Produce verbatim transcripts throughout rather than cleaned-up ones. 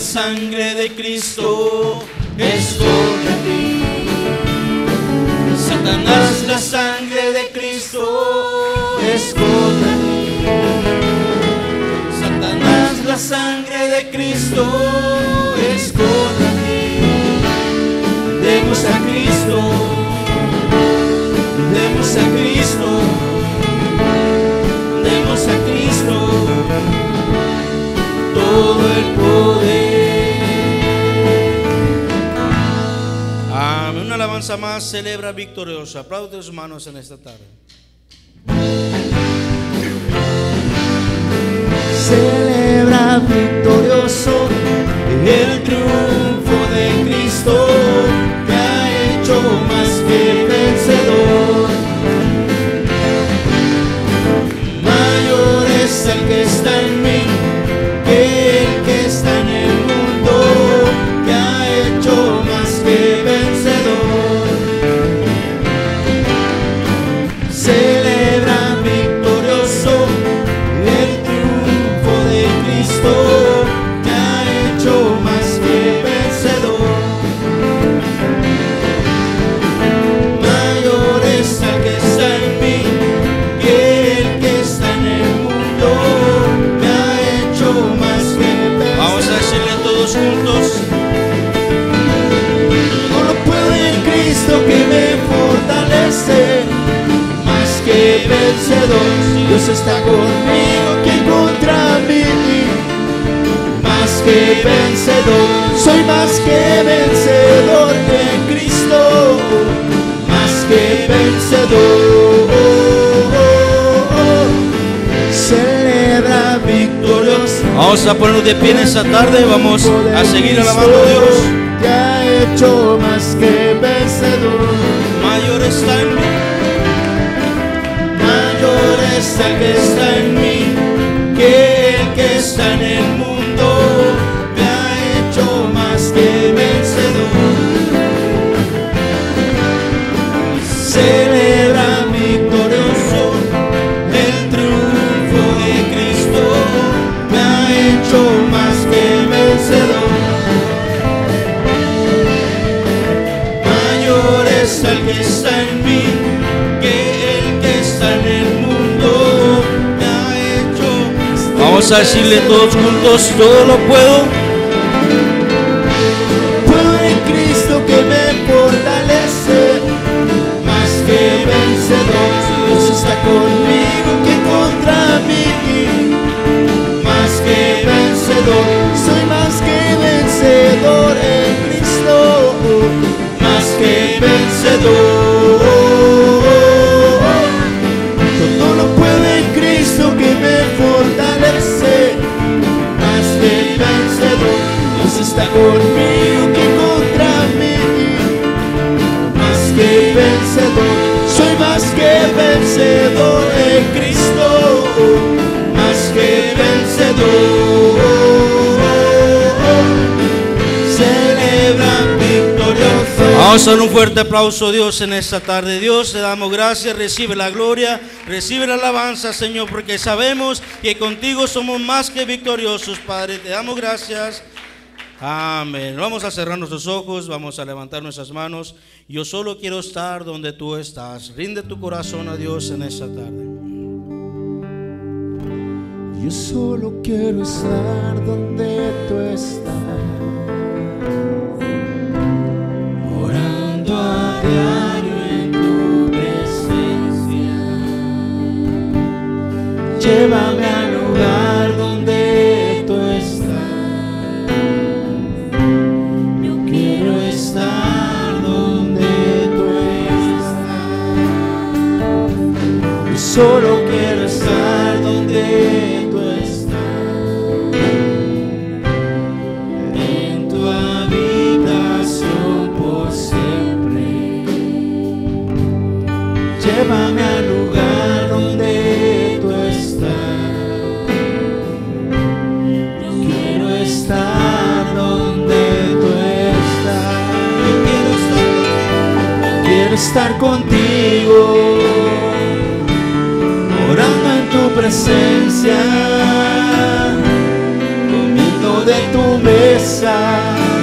sangre de Cristo es contra ti. Satanás, la sangre de Cristo es contra ti. Satanás, la sangre de Cristo es contra ti. Demos a Cristo, demos a Cristo, demos a Cristo todo el poder. Amén. Una alabanza más, celebra victorioso. Aplaude tus manos en esta tarde. Celebra victorioso el triunfo de Cristo, que ha hecho más que vencedor. Mayor es el que está en mí que el que está en el mundo, que ha hecho más que vencedor. Celebra victorioso el triunfo de Cristo, que ha hecho más que vencedor. Mayor es el que está en mí que el que está en el mundo, que ha hecho más que vencedor. Vamos a decirle todos juntos: todo lo puedo en Cristo que me fortalece. Más que vencedor, Dios está conmigo, ¿quién contra mí? Más que vencedor, soy más que vencedor de Cristo. Más que vencedor, celebra victorioso. Vamos a ponernos de pie en esta tarde. Vamos a seguir alabando a Dios. Que ha hecho más que vencedor. Mayor está en mí, Mayor es el que está en mí que el que está en el mundo, que ha hecho más que vencedor. Celebra victorioso el triunfo de Cristo, que ha hecho más que vencedor. Mayor es el que está en mí que el que está en el mundo, que ha hecho. vamos a decirle todos juntos: todo lo puedo. Puedo en Cristo que me fortalece. Más que vencedor, Dios está conmigo, que contra mí. Más que vencedor, soy más que vencedor en Cristo. Más que vencedor, todo lo puedo en Cristo que me fortalece. Más que vencedor, Dios está conmigo, que contra mí. Más que vencedor, soy más que vencedor en Cristo. Más que vencedor, celebra victorioso. Vamos a dar un fuerte aplauso a Dios en esta tarde. Dios, te damos gracias, recibe la gloria, recibe la alabanza, Señor, porque sabemos que contigo somos más que victoriosos, Padre. Te damos gracias. Amén. Vamos a cerrar nuestros ojos, vamos a levantar nuestras manos. Yo solo quiero estar donde tú estás. Rinde tu corazón a Dios en esta tarde. Yo solo quiero estar donde tú estás, orando a diario en tu presencia. Llévame al lugar donde tú estás. Yo quiero estar donde tú estás. Yo solo quiero estar donde tú estás. En tu habitación por siempre. Llévame al lugar donde tú estás. Yo quiero estar donde tú estás. Yo quiero estar, yo quiero estar contigo, orando en tu presencia, comiendo comiendo de tu mesa,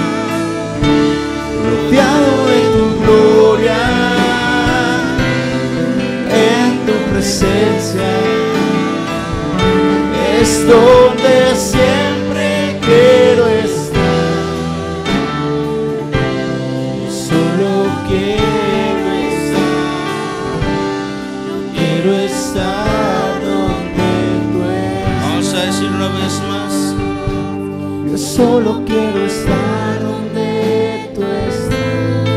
rodeado de tu gloria, en tu presencia es donde siempre quiero estar. Solo quiero estar, quiero estar donde tú estás. Vamos a decir una vez más. Yo solo quiero estar donde tú estás,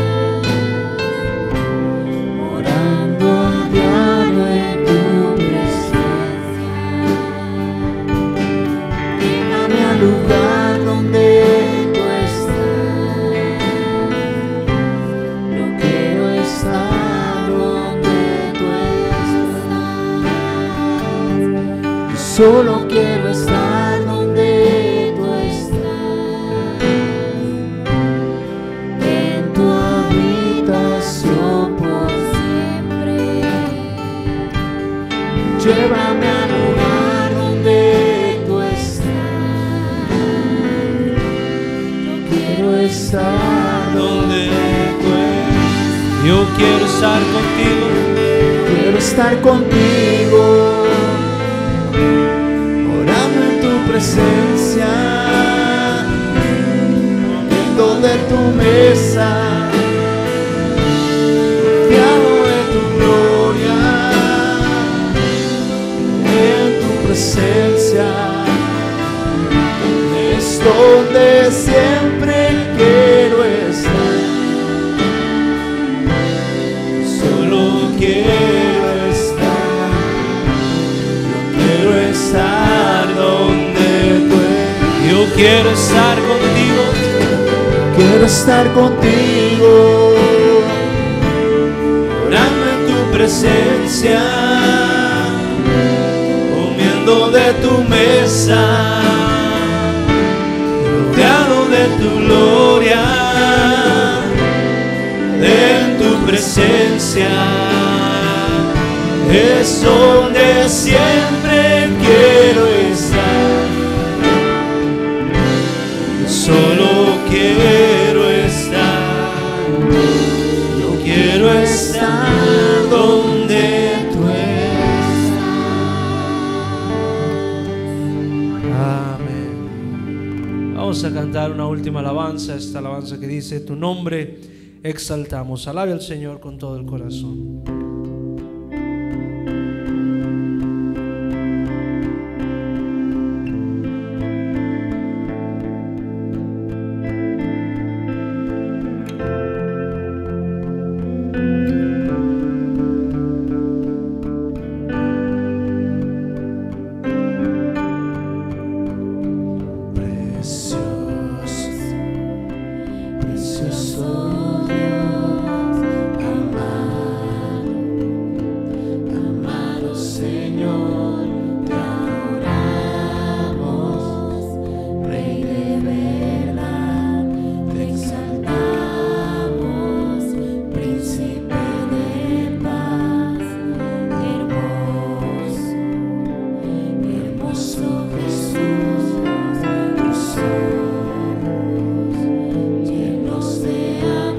morando a diario en tu presencia. Llévame al lugar donde tú estás. Yo quiero estar donde tú estás. Yo solo quiero estar donde tú estás, en tu habitación por siempre. Llévame al lugar donde tú estás. Yo quiero estar donde tú estás. Yo quiero estar contigo. Quiero estar contigo, orando en tu presencia, comiendo de tu mesa, rodeado de tu gloria, en tu presencia es donde siempre quiero estar. Solo quiero estar, yo quiero estar donde tú estás. Yo quiero estar contigo. Quiero estar contigo, orando en tu presencia, comiendo de tu mesa, rodeado de tu gloria, en tu presencia es donde siempre quiero estar. Solo quiero estar, yo quiero estar donde tú estás. Amén. Vamos a cantar una última alabanza, esta alabanza que dice: tu nombre exaltamos. Alabe al Señor con todo el corazón. Precioso Dios, amado, amado Señor, te adoramos, Rey de verdad, te exaltamos, Príncipe de paz, hermoso, hermoso Jesús, tus ojos llenos de amor.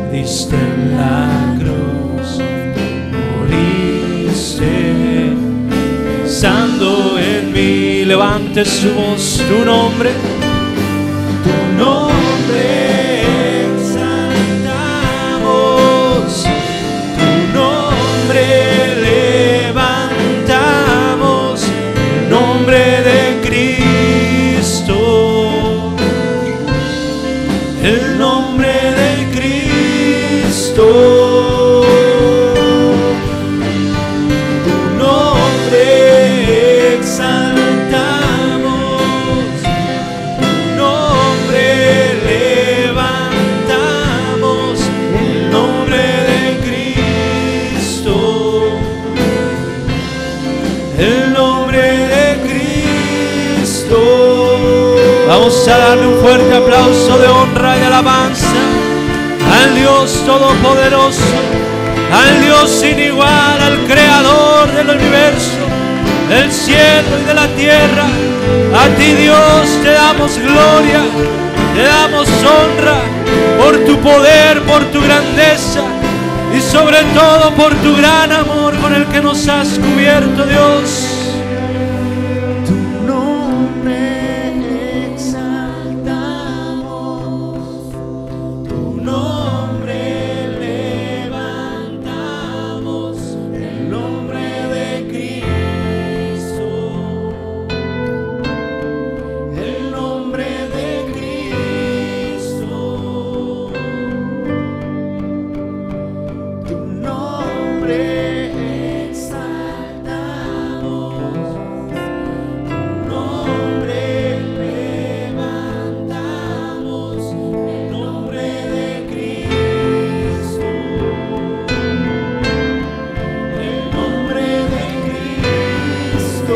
diste en la cruz, moriste pensando en mí. Levante su voz, tu nombre, tu nombre exaltamos, tu nombre levantamos, el nombre de Cristo, el nombre de Cristo. Tu nombre exaltamos, tu nombre levantamos, el nombre de Cristo, el nombre de Cristo. Vamos a darle un fuerte aplauso de honra y alabanza al Dios Todopoderoso, al Dios sin igual, al Creador del universo, del cielo y de la tierra. A ti, Dios, te damos gloria, te damos honra por tu poder, por tu grandeza y sobre todo por tu gran amor con el que nos has cubierto, Dios. Tu nombre exaltamos, tu nombre levantamos, el nombre de Cristo, el nombre de Cristo, tu nombre exaltamos, tu nombre levantamos, el nombre de Cristo, el nombre de Cristo,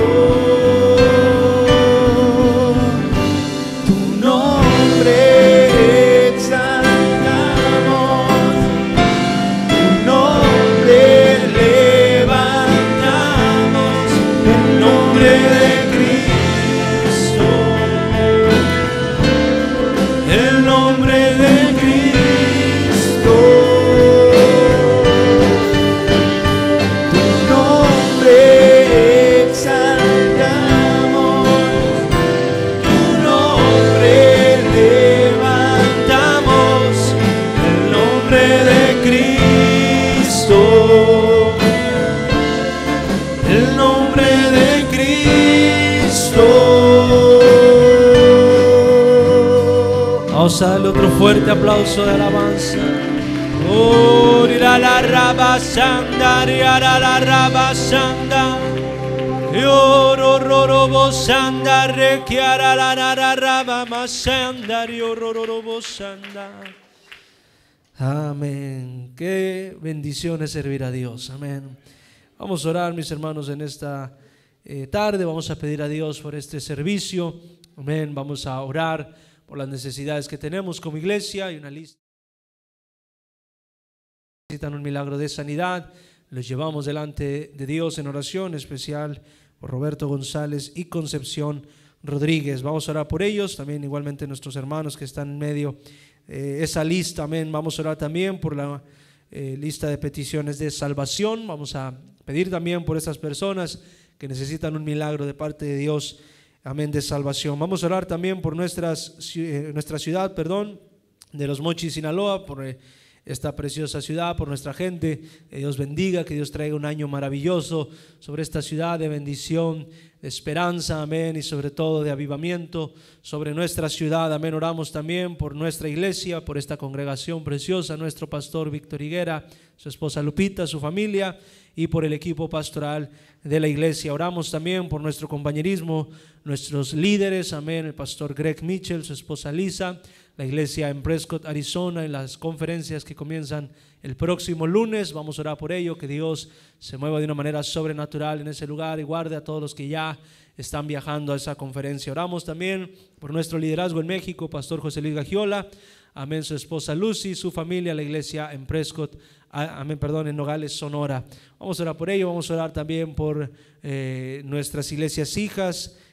tu nombre exaltamos, tu nombre levantamos, el nombre de Cristo, el nombre de Cristo, tu nombre exaltamos, tu nombre levantamos, el nombre de Cristo, el nombre de Cristo. Vamos a darle otro fuerte aplauso de alabanza. Oh, ira la rabasanda, ira la rabasanda. Yoro roro bosanda, requiara la rara rabamasanda, yoro roro bosanda. Amén. Qué bendición es servir a Dios. Amén. Vamos a orar, mis hermanos, en esta eh, tarde. Vamos a pedir a Dios por este servicio. Amén. Vamos a orar por las necesidades que tenemos como iglesia. Hay una lista. Necesitan un milagro de sanidad. Los llevamos delante de Dios en oración especial por Roberto González y Concepción Rodríguez. Vamos a orar por ellos. También igualmente nuestros hermanos que están en medio eh, esa lista. Amén. Vamos a orar también por la eh, lista de peticiones de salvación. Vamos a pedir también por estas personas que necesitan un milagro de parte de Dios. Amén, de salvación. Vamos a orar también por nuestras, eh, nuestra ciudad, perdón, de Los Mochis, Sinaloa, por eh, esta preciosa ciudad, por nuestra gente. Que Dios bendiga, que Dios traiga un año maravilloso sobre esta ciudad de bendición, de esperanza, amén, y sobre todo de avivamiento sobre nuestra ciudad. Amén. Oramos también por nuestra iglesia, por esta congregación preciosa, nuestro pastor Víctor Higuera, su esposa Lupita, su familia, y por el equipo pastoral de la iglesia. Oramos también por nuestro compañerismo, nuestros líderes, amén, el pastor Greg Mitchell, su esposa Lisa, la iglesia en Prescott, Arizona, en las conferencias que comienzan el próximo lunes. Vamos a orar por ello, que Dios se mueva de una manera sobrenatural en ese lugar y guarde a todos los que ya están viajando a esa conferencia. Oramos también por nuestro liderazgo en México, pastor José Luis Gagiola, amén, su esposa Lucy, su familia, la iglesia en Prescott, amén, perdón, en Nogales, Sonora. Vamos a orar por ello. Vamos a orar también por eh, nuestras iglesias hijas,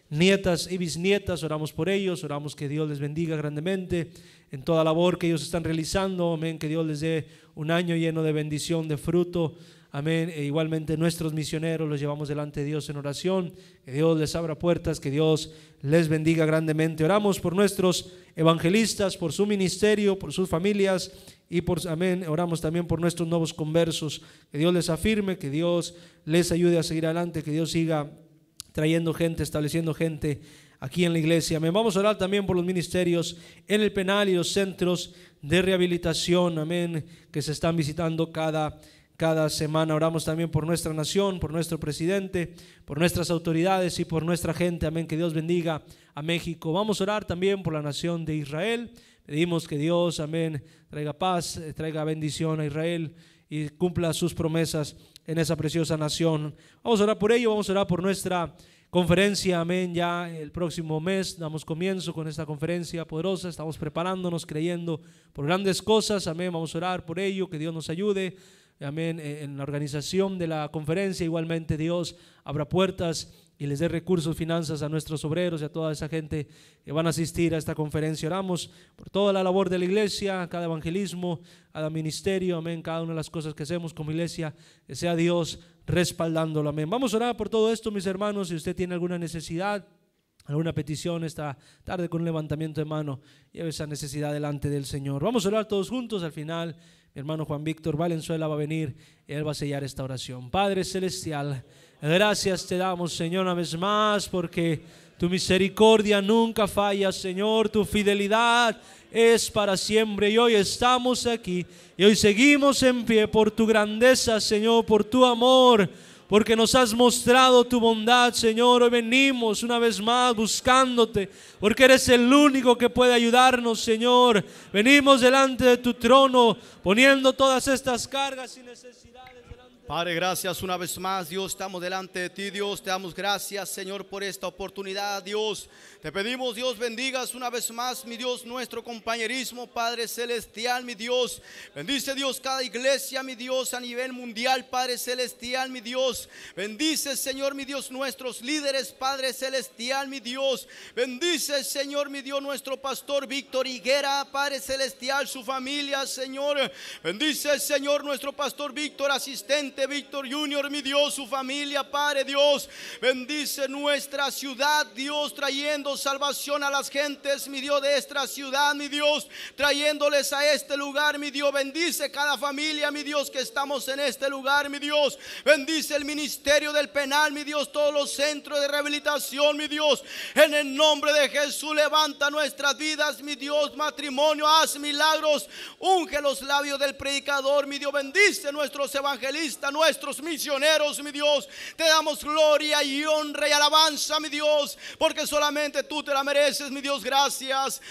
nietas y bisnietas, oramos por ellos, oramos que Dios les bendiga grandemente en toda labor que ellos están realizando, amén, que Dios les dé un año lleno de bendición, de fruto, amén. E igualmente nuestros misioneros los llevamos delante de Dios en oración, que Dios les abra puertas, que Dios les bendiga grandemente. Oramos por nuestros evangelistas, por su ministerio, por sus familias y por, amén, oramos también por nuestros nuevos conversos, que Dios les afirme, que Dios les ayude a seguir adelante, que Dios siga trayendo gente, estableciendo gente aquí en la iglesia. Amén. Vamos a orar también por los ministerios en el penal y los centros de rehabilitación, amén, que se están visitando cada Cada semana. Oramos también por nuestra nación, por nuestro presidente, por nuestras autoridades y por nuestra gente. Amén. Que Dios bendiga a México. Vamos a orar también por la nación de Israel. Pedimos que Dios, amén, traiga paz, traiga bendición a Israel y cumpla sus promesas en esa preciosa nación. Vamos a orar por ello. Vamos a orar por nuestra conferencia, amén. Ya el próximo mes damos comienzo con esta conferencia poderosa. Estamos preparándonos, creyendo por grandes cosas, amén. Vamos a orar por ello, que Dios nos ayude, amén, en la organización de la conferencia. Igualmente Dios abra puertas y les dé recursos, finanzas a nuestros obreros y a toda esa gente que van a asistir a esta conferencia. Oramos por toda la labor de la iglesia, cada evangelismo, cada ministerio, amén, cada una de las cosas que hacemos como iglesia, que sea Dios respaldándolo, amén. Vamos a orar por todo esto, mis hermanos. Si usted tiene alguna necesidad, alguna petición esta tarde, con un levantamiento de mano, lleve esa necesidad delante del Señor. Vamos a orar todos juntos. Al final mi hermano Juan Víctor Valenzuela va a venir y él va a sellar esta oración. Padre celestial, gracias te damos, Señor, una vez más, porque tu misericordia nunca falla, Señor. Tu fidelidad es para siempre. Y hoy estamos aquí y hoy seguimos en pie por tu grandeza, Señor, por tu amor, porque nos has mostrado tu bondad, Señor. Hoy venimos una vez más buscándote, porque eres el único que puede ayudarnos, Señor. Venimos delante de tu trono, poniendo todas estas cargas y necesidades. Padre, gracias una vez más, Dios, estamos delante de ti, Dios, te damos gracias, Señor, por esta oportunidad, Dios. Te pedimos, Dios, bendigas una vez más, mi Dios, nuestro compañerismo, Padre celestial, mi Dios. Bendice, Dios, cada iglesia, mi Dios, a nivel mundial, Padre celestial, mi Dios. Bendice, Señor, mi Dios, nuestros líderes, Padre celestial, mi Dios. Bendice, Señor, mi Dios, nuestro pastor Víctor Higuera, Padre celestial, su familia, Señor. Bendice, Señor, nuestro pastor Víctor, asistente Víctor Junior, mi Dios, su familia, Padre Dios. Bendice nuestra ciudad, Dios, trayendo salvación a las gentes, mi Dios, de esta ciudad, mi Dios, trayéndoles a este lugar, mi Dios. Bendice cada familia, mi Dios, que estamos en este lugar, mi Dios. Bendice el ministerio del penal, mi Dios, todos los centros de rehabilitación, mi Dios. En el nombre de Jesús, levanta nuestras vidas, mi Dios. Matrimonio, haz milagros, unge los labios del predicador, mi Dios. Bendice nuestros evangelistas, nuestros misioneros, mi Dios. Te damos gloria y honra y alabanza, mi Dios, porque solamente tú te la mereces, mi Dios. Gracias.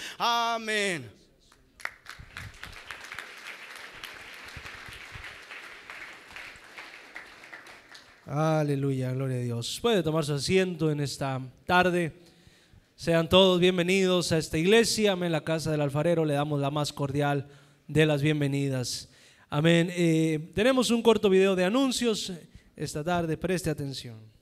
Amén. Aleluya, gloria a Dios. Puede tomar su asiento en esta tarde. Sean todos bienvenidos a esta iglesia, amén, la casa del alfarero. Le damos la más cordial de las bienvenidas. Amén. Eh, tenemos un corto video de anuncios esta tarde, preste atención.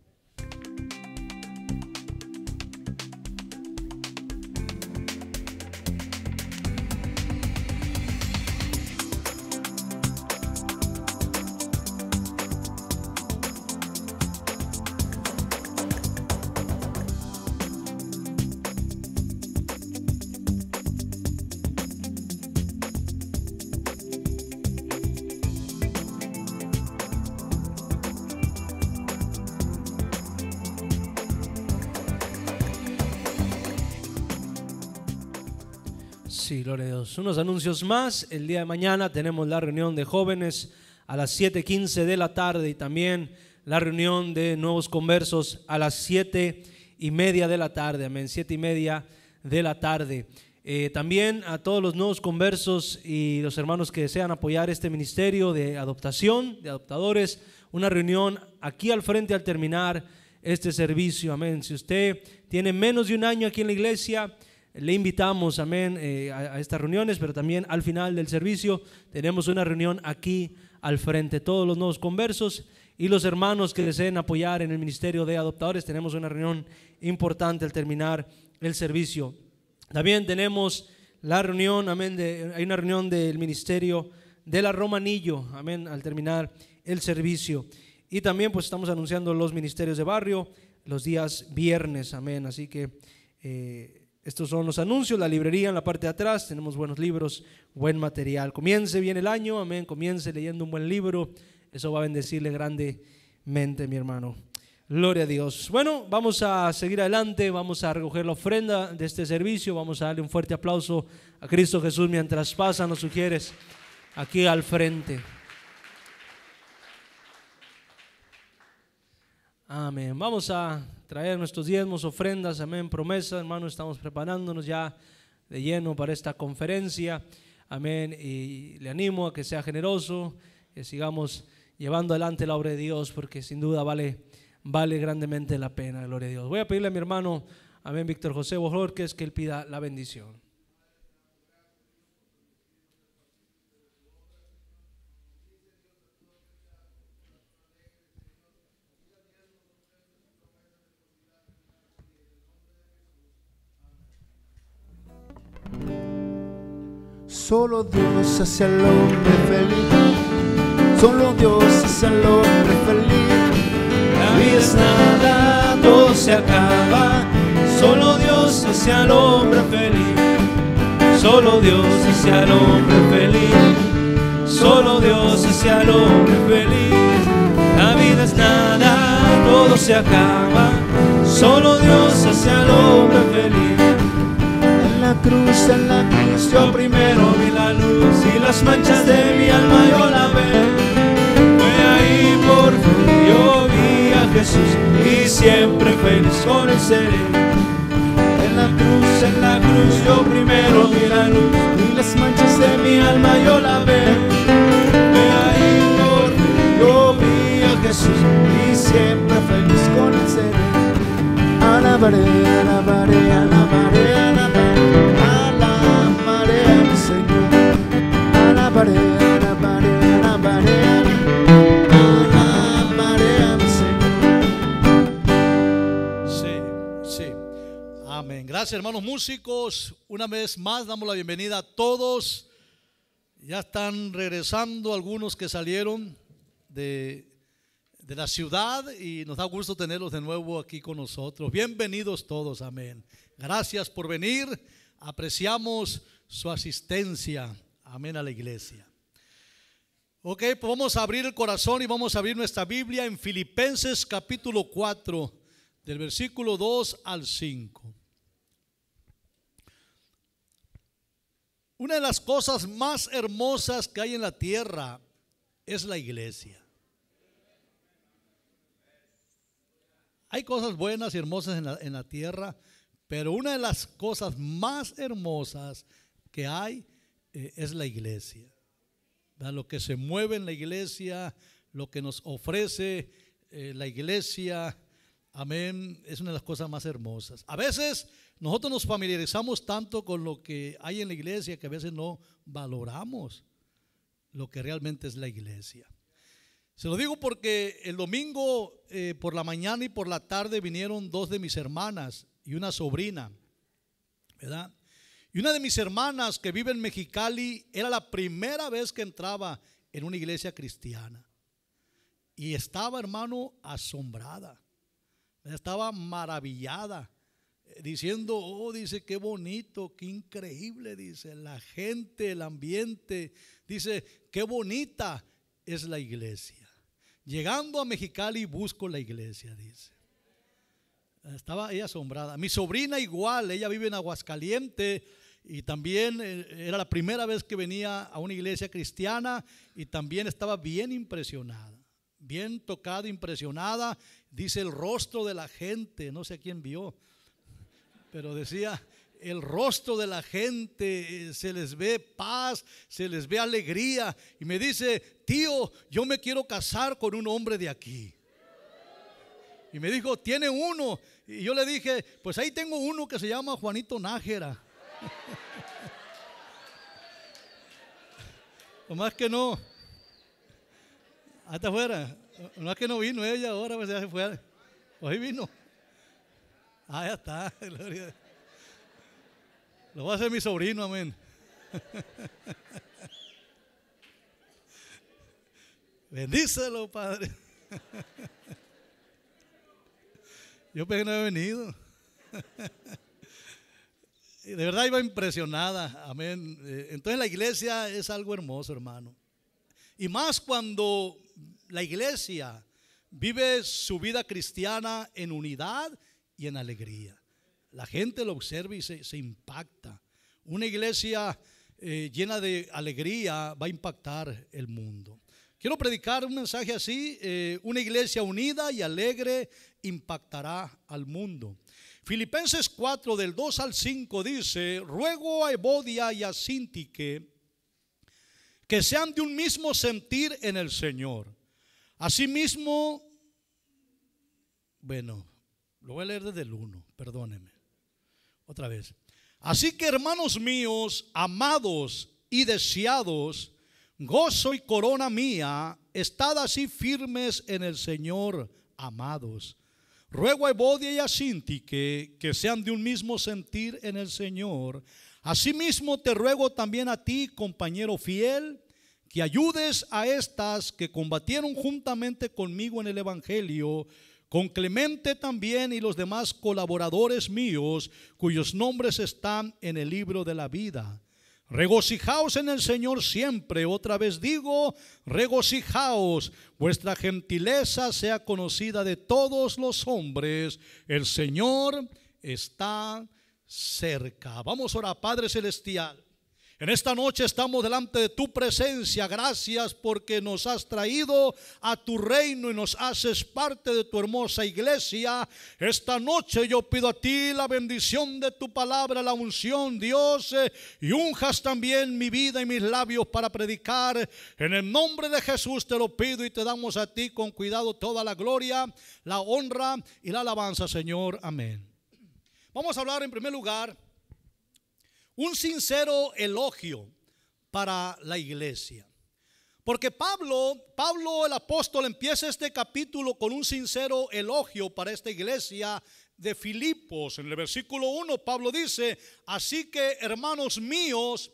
Sí, gloria a Dios. Unos anuncios más. El día de mañana tenemos la reunión de jóvenes a las siete quince de la tarde y también la reunión de nuevos conversos a las siete y media de la tarde. Amén, siete y media de la tarde. Eh, también a todos los nuevos conversos y los hermanos que desean apoyar este ministerio de adoptación, de adoptadores, una reunión aquí al frente al terminar este servicio. Amén. Si usted tiene menos de un año aquí en la iglesia, le invitamos, amén, eh, a, a estas reuniones, pero también al final del servicio tenemos una reunión aquí al frente, todos los nuevos conversos y los hermanos que deseen apoyar en el ministerio de adoptadores. Tenemos una reunión importante al terminar el servicio. También tenemos la reunión, amén, de, hay una reunión del ministerio de la Romanillo, amén, al terminar el servicio. Y también pues estamos anunciando los ministerios de barrio los días viernes, amén. Así que eh, estos son los anuncios. La librería en la parte de atrás, tenemos buenos libros, buen material. Comience bien el año, amén, comience leyendo un buen libro, eso va a bendecirle grandemente, mi hermano. Gloria a Dios. Bueno, vamos a seguir adelante, vamos a recoger la ofrenda de este servicio, vamos a darle un fuerte aplauso a Cristo Jesús mientras pasan los sugieres aquí al frente. Amén. Vamos a traer nuestros diezmos, ofrendas, amén, promesas, hermano. Estamos preparándonos ya de lleno para esta conferencia, amén. Y le animo a que sea generoso, que sigamos llevando adelante la obra de Dios, porque sin duda vale, vale grandemente la pena, gloria a Dios. Voy a pedirle a mi hermano, amén, Víctor José Bojorquez, que él pida la bendición. Solo Dios hace al hombre feliz, solo Dios hace al hombre feliz. La vida es nada, todo se acaba, solo Dios hace al hombre feliz, solo Dios hace al hombre feliz, solo Dios hace al hombre feliz. La vida es nada, todo se acaba, solo Dios hace al hombre feliz. En la cruz, en la cruz, yo primero vi la luz y las manchas de mi alma yo la ve. Fue ahí por fin yo vi a Jesús y siempre feliz con él seré. En la cruz, en la cruz, yo primero vi la luz y las manchas de mi alma yo la ve. Fue ahí por fin yo vi a Jesús y siempre feliz con él seré. Alabaré, alabaré, alabaré, alabaré. Alabaré a mi Señor, alabaré, alabaré, alabaré, alabaré a mi Señor. Sí, sí. Amén. Gracias, hermanos músicos. Una vez más damos la bienvenida a todos. Ya están regresando algunos que salieron de, de la ciudad y nos da gusto tenerlos de nuevo aquí con nosotros. Bienvenidos todos, amén. Gracias por venir. Apreciamos su asistencia, amén, a la iglesia. Ok, pues vamos a abrir el corazón y vamos a abrir nuestra Biblia en Filipenses capítulo cuatro, del versículo dos al cinco. Una de las cosas más hermosas que hay en la tierra es la iglesia. Hay cosas buenas y hermosas en la, en la tierra, pero una de las cosas más hermosas que hay eh, es la iglesia. ¿Verdad? Lo que se mueve en la iglesia, lo que nos ofrece eh, la iglesia, amén, es una de las cosas más hermosas. A veces nosotros nos familiarizamos tanto con lo que hay en la iglesia que a veces no valoramos lo que realmente es la iglesia. Se lo digo porque el domingo eh, por la mañana y por la tarde vinieron dos de mis hermanas y una sobrina, ¿verdad? Y una de mis hermanas que vive en Mexicali era la primera vez que entraba en una iglesia cristiana. Y estaba, hermano, asombrada. Estaba maravillada, diciendo, oh, dice, qué bonito, qué increíble, dice, la gente, el ambiente, dice, qué bonita es la iglesia. Llegando a Mexicali busco la iglesia, dice. Estaba ella asombrada. Mi sobrina igual, ella vive en Aguascalientes y también era la primera vez que venía a una iglesia cristiana y también estaba bien impresionada, bien tocada, impresionada. Dice el rostro de la gente, no sé a quién vio, pero decía, el rostro de la gente, se les ve paz, se les ve alegría. Y me dice, tío, yo me quiero casar con un hombre de aquí. Y me dijo, ¿tiene uno? Y yo le dije, pues ahí tengo uno que se llama Juanito Nájera. Nomás que no. Hasta afuera. No es que no vino ella ahora, pues ya se fue. Hoy vino. Ah, ya está. Gloria. Lo va a hacer mi sobrino, amén. Bendícelo, Padre. Yo pensé que no había venido. De verdad iba impresionada, amén. Entonces la iglesia es algo hermoso, hermano. Y más cuando la iglesia vive su vida cristiana en unidad y en alegría. La gente lo observa y se, se impacta. Una iglesia eh, llena de alegría va a impactar el mundo. Quiero predicar un mensaje así, eh, una iglesia unida y alegre impactará al mundo. Filipenses cuatro del dos al cinco dice: ruego a Evodia y a Síntique que sean de un mismo sentir en el Señor. Asimismo, bueno, lo voy a leer desde el uno, perdónenme. Otra vez. Así que, hermanos míos, amados y deseados, gozo y corona mía, estad así firmes en el Señor, amados. Ruego a Evodia y a Síntique que sean de un mismo sentir en el Señor. Asimismo te ruego también a ti, compañero fiel, que ayudes a estas que combatieron juntamente conmigo en el Evangelio, con Clemente también y los demás colaboradores míos, cuyos nombres están en el libro de la vida. Regocijaos en el Señor siempre. Otra vez digo, regocijaos. Vuestra gentileza sea conocida de todos los hombres. El Señor está cerca. Vamos a orar. Padre celestial, en esta noche estamos delante de tu presencia. Gracias porque nos has traído a tu reino y nos haces parte de tu hermosa iglesia. Esta noche yo pido a ti la bendición de tu palabra, la unción, Dios, eh, y unjas también mi vida y mis labios para predicar. En el nombre de Jesús te lo pido y te damos a ti con cuidado toda la gloria, la honra y la alabanza, Señor. Amén. Vamos a hablar en primer lugar un sincero elogio para la iglesia. Porque Pablo, Pablo el apóstol empieza este capítulo con un sincero elogio para esta iglesia de Filipos. En el versículo uno Pablo dice: así que, hermanos míos,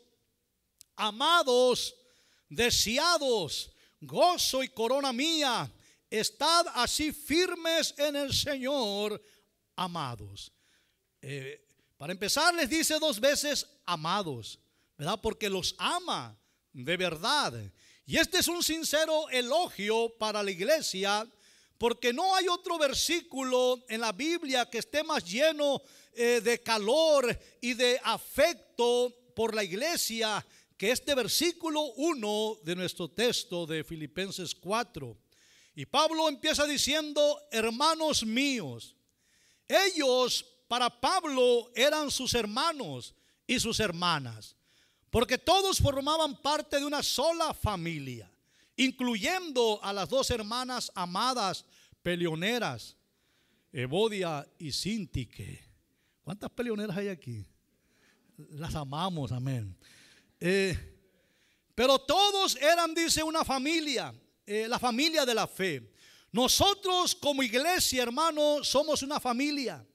amados, deseados, gozo y corona mía, estad así firmes en el Señor, amados. Eh, Para empezar les dice dos veces amados, ¿verdad? Porque los ama de verdad. Y este es un sincero elogio para la iglesia, porque no hay otro versículo en la Biblia que esté más lleno eh, de calor y de afecto por la iglesia que este versículo uno de nuestro texto de Filipenses cuatro. Y Pablo empieza diciendo: hermanos míos. Ellos, para Pablo, eran sus hermanos y sus hermanas, porque todos formaban parte de una sola familia, incluyendo a las dos hermanas amadas, peleoneras, Evodia y Síntique. ¿Cuántas peleoneras hay aquí? Las amamos, amén. Eh, pero todos eran, dice, una familia, eh, la familia de la fe. Nosotros como iglesia, hermano, somos una familia.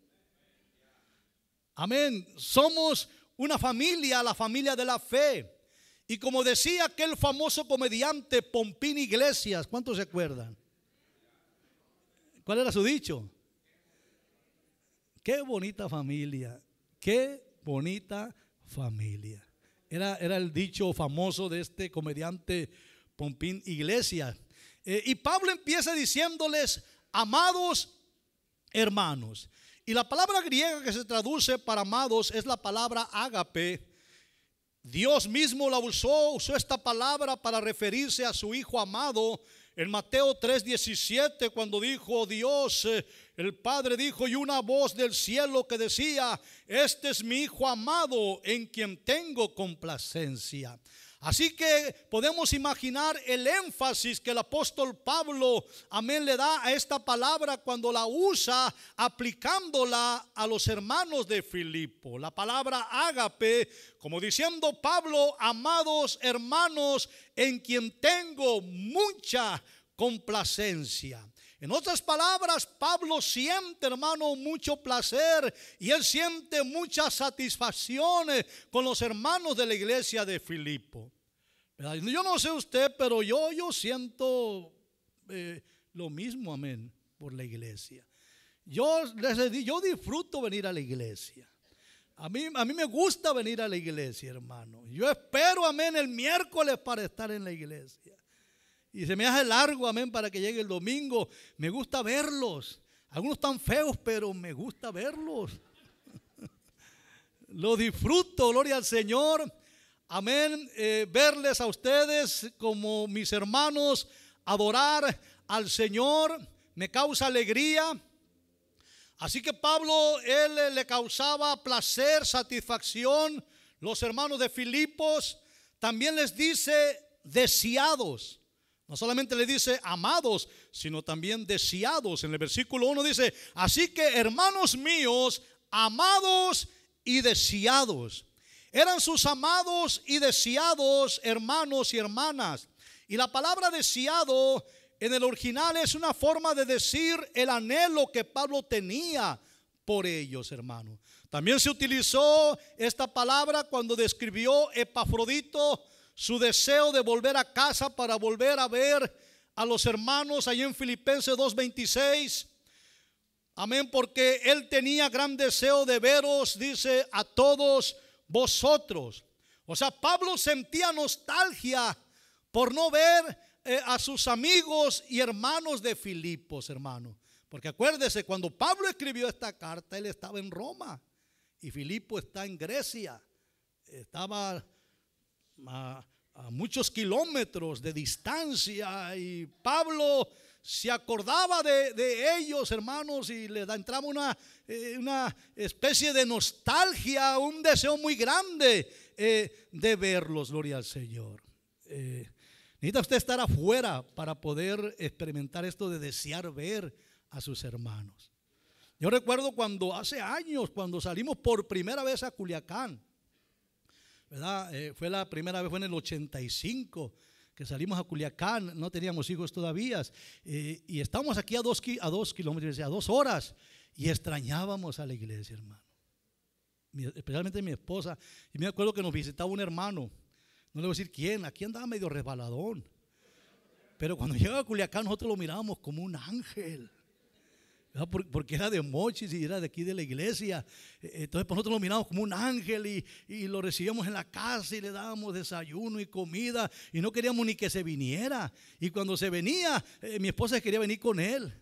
Amén. Somos una familia, la familia de la fe. Y como decía aquel famoso comediante Pompín Iglesias, ¿cuántos se acuerdan? ¿Cuál era su dicho? Qué bonita familia, qué bonita familia. Era, era el dicho famoso de este comediante Pompín Iglesias. Eh, y Pablo empieza diciéndoles: amados hermanos. Y la palabra griega que se traduce para amados es la palabra ágape. Dios mismo la usó, usó esta palabra para referirse a su Hijo amado en Mateo tres diecisiete, cuando dijo Dios, eh, el Padre dijo: y una voz del cielo que decía: este es mi Hijo amado en quien tengo complacencia. Así que podemos imaginar el énfasis que el apóstol Pablo, amén, le da a esta palabra cuando la usa aplicándola a los hermanos de Filipo. La palabra ágape, como diciendo Pablo: amados hermanos, en quien tengo mucha complacencia. En otras palabras, Pablo siente, hermano, mucho placer y él siente mucha satisfacción con los hermanos de la iglesia de Filipo. ¿Verdad? Yo no sé usted, pero yo, yo siento eh, lo mismo, amén, por la iglesia. Yo, yo disfruto venir a la iglesia. A mí, a mí me gusta venir a la iglesia, hermano. Yo espero, amén, el miércoles para estar en la iglesia. Y se me hace largo, amén, para que llegue el domingo. Me gusta verlos. Algunos están feos, pero me gusta verlos. Lo disfruto, gloria al Señor. Amén, eh, verles a ustedes como mis hermanos, adorar al Señor, me causa alegría. Así que Pablo, él le causaba placer, satisfacción. Los hermanos de Filipos también les dice deseados. No solamente le dice amados, sino también deseados. En el versículo uno dice, así que hermanos míos, amados y deseados. Eran sus amados y deseados hermanos y hermanas. Y la palabra deseado en el original es una forma de decir el anhelo que Pablo tenía por ellos, hermano. También se utilizó esta palabra cuando describió Epafrodito su deseo de volver a casa para volver a ver a los hermanos allí en Filipenses dos veintiséis. Amén, porque él tenía gran deseo de veros, dice, a todos vosotros. O sea, Pablo sentía nostalgia por no ver eh, a sus amigos y hermanos de Filipos, hermano. Porque acuérdese, cuando Pablo escribió esta carta, él estaba en Roma y Filipo está en Grecia. Estaba a, a muchos kilómetros de distancia y Pablo se acordaba de, de ellos, hermanos, y le entraba una, eh, una especie de nostalgia, un deseo muy grande eh, de verlos, gloria al Señor. Eh, necesita usted estar afuera para poder experimentar esto de desear ver a sus hermanos. Yo recuerdo cuando hace años, cuando salimos por primera vez a Culiacán, ¿verdad? Eh, fue la primera vez, fue en el ochenta y cinco que salimos a Culiacán, no teníamos hijos todavía, eh, y estábamos aquí a dos, a dos kilómetros, a dos horas, y extrañábamos a la iglesia, hermano. Mi, especialmente mi esposa, y me acuerdo que nos visitaba un hermano, no le voy a decir quién, aquí andaba medio resbaladón, pero cuando llegaba a Culiacán nosotros lo mirábamos como un ángel. Porque era de Mochis y era de aquí de la iglesia. Entonces pues nosotros lo miramos como un ángel y, y lo recibíamos en la casa y le dábamos desayuno y comida y no queríamos ni que se viniera. Y cuando se venía, eh, mi esposa quería venir con él.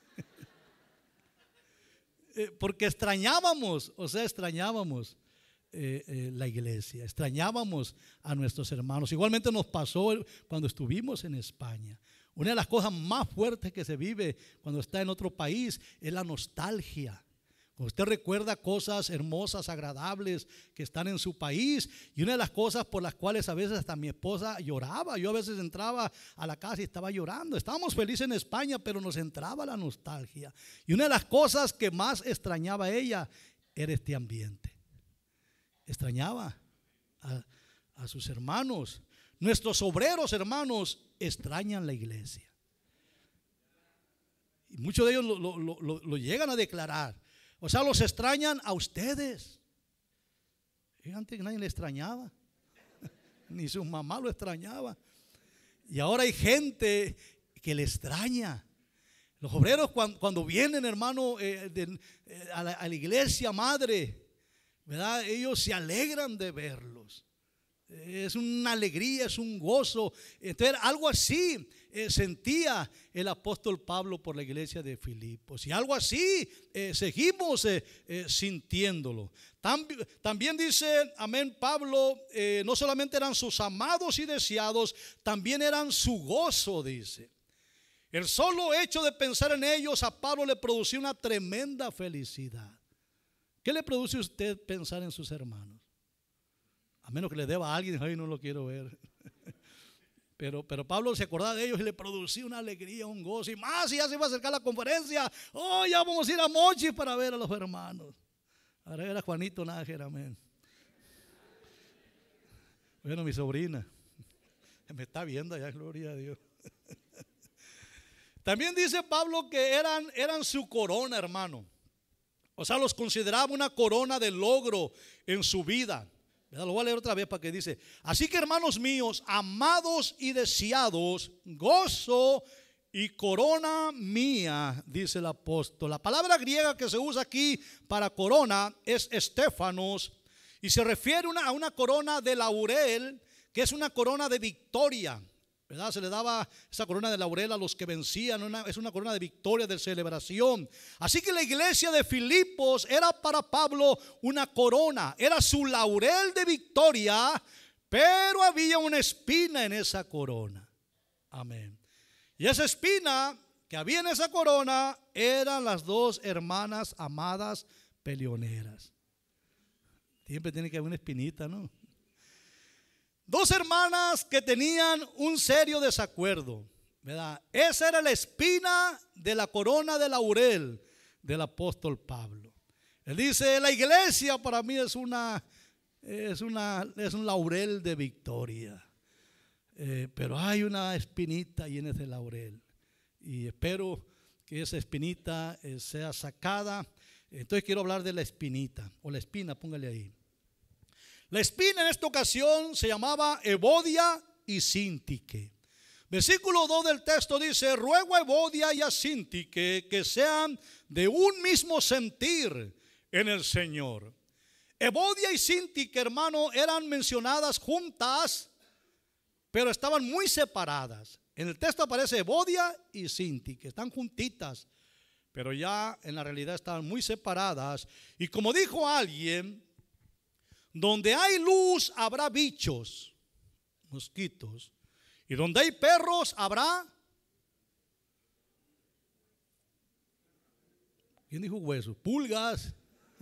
eh, porque extrañábamos, o sea, extrañábamos eh, eh, la iglesia, extrañábamos a nuestros hermanos. Igualmente nos pasó cuando estuvimos en España. Una de las cosas más fuertes que se vive cuando está en otro país es la nostalgia. Cuando usted recuerda cosas hermosas, agradables que están en su país. Y una de las cosas por las cuales a veces hasta mi esposa lloraba. Yo a veces entraba a la casa y estaba llorando. Estábamos felices en España, pero nos entraba la nostalgia. Y una de las cosas que más extrañaba a ella era este ambiente. Extrañaba a, a sus hermanos. Nuestros obreros, hermanos, extrañan la iglesia. Y muchos de ellos lo, lo, lo, lo llegan a declarar. O sea, los extrañan a ustedes. Y antes nadie le extrañaba. Ni su mamá lo extrañaba. Y ahora hay gente que le extraña. Los obreros cuando, cuando vienen, hermano, eh, de, eh, a, la, a la iglesia madre, ¿verdad? Ellos se alegran de verlos. Es una alegría, es un gozo. Entonces algo así eh, sentía el apóstol Pablo por la iglesia de Filipos. Y algo así eh, seguimos eh, eh, sintiéndolo. También, también dice, amén, Pablo, eh, no solamente eran sus amados y deseados, también eran su gozo, dice. El solo hecho de pensar en ellos a Pablo le producía una tremenda felicidad. ¿Qué le produce a usted pensar en sus hermanos? A menos que le deba a alguien, ay, no lo quiero ver. Pero, pero Pablo se acordaba de ellos y le producía una alegría, un gozo. Y más, y ya se iba a acercar la conferencia. Oh, ya vamos a ir a Mochis para ver a los hermanos. Ahora era Juanito Nájera, amén. Bueno, mi sobrina me está viendo allá, gloria a Dios. También dice Pablo que eran, eran su corona, hermano. O sea, los consideraba una corona de logro en su vida. Lo voy a leer otra vez para que dice: así que, hermanos míos, amados y deseados, gozo y corona mía, dice el apóstol. La palabra griega que se usa aquí para corona es estéfanos, y se refiere una, a una corona de laurel, que es una corona de victoria, ¿verdad? Se le daba esa corona de laurel a los que vencían. Una, es una corona de victoria, de celebración. Así que la iglesia de Filipos era para Pablo una corona, era su laurel de victoria, pero había una espina en esa corona. Amén. Y esa espina que había en esa corona eran las dos hermanas amadas peleoneras. Siempre tiene que haber una espinita, ¿no? Dos hermanas que tenían un serio desacuerdo, ¿verdad? Esa era la espina de la corona de laurel del apóstol Pablo. Él dice: la iglesia para mí es una, es una, es un laurel de victoria. Eh, pero hay una espinita y en ese laurel, y espero que esa espinita eh, sea sacada. Entonces quiero hablar de la espinita, o la espina, póngale ahí. La espina en esta ocasión se llamaba Evodia y Síntique. Versículo dos del texto dice: ruego a Evodia y a Síntique que sean de un mismo sentir en el Señor. Evodia y Síntique, hermano, eran mencionadas juntas, pero estaban muy separadas. En el texto aparece Evodia y Síntique, están juntitas, pero ya en la realidad estaban muy separadas. Y como dijo alguien, donde hay luz habrá bichos, mosquitos, y donde hay perros habrá, ¿quién dijo huesos? Pulgas.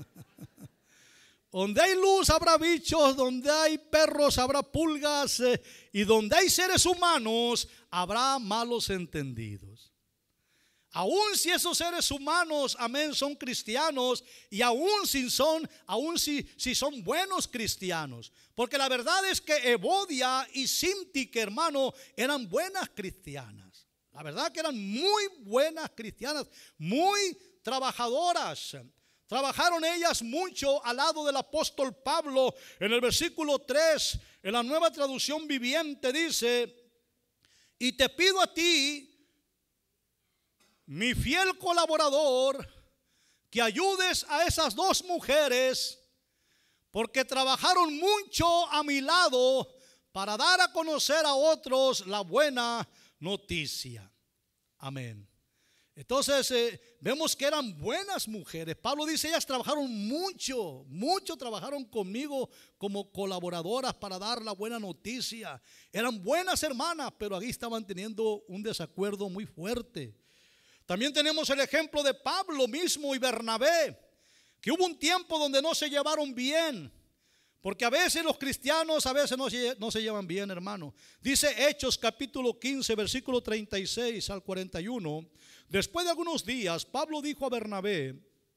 Donde hay luz habrá bichos, donde hay perros habrá pulgas, eh, y donde hay seres humanos habrá malos entendidos. Aún si esos seres humanos, amén, son cristianos, y aún si son, aún si, si son buenos cristianos, porque la verdad es que Evodia y Síntique, hermano, eran buenas cristianas. La verdad que eran muy buenas cristianas, muy trabajadoras. Trabajaron ellas mucho al lado del apóstol Pablo. En el versículo tres, en la Nueva Traducción Viviente dice: y te pido a ti, mi fiel colaborador, que ayudes a esas dos mujeres, porque trabajaron mucho a mi lado para dar a conocer a otros la buena noticia. Amén. Entonces eh, vemos que eran buenas mujeres. Pablo dice: ellas trabajaron mucho, mucho trabajaron conmigo como colaboradoras para dar la buena noticia. Eran buenas hermanas, pero aquí estaban teniendo un desacuerdo muy fuerte. También tenemos el ejemplo de Pablo mismo y Bernabé, que hubo un tiempo donde no se llevaron bien, porque a veces los cristianos a veces no se, no se llevan bien, hermano. Dice Hechos capítulo quince, versículo treinta y seis al cuarenta y uno: después de algunos días, Pablo dijo a Bernabé: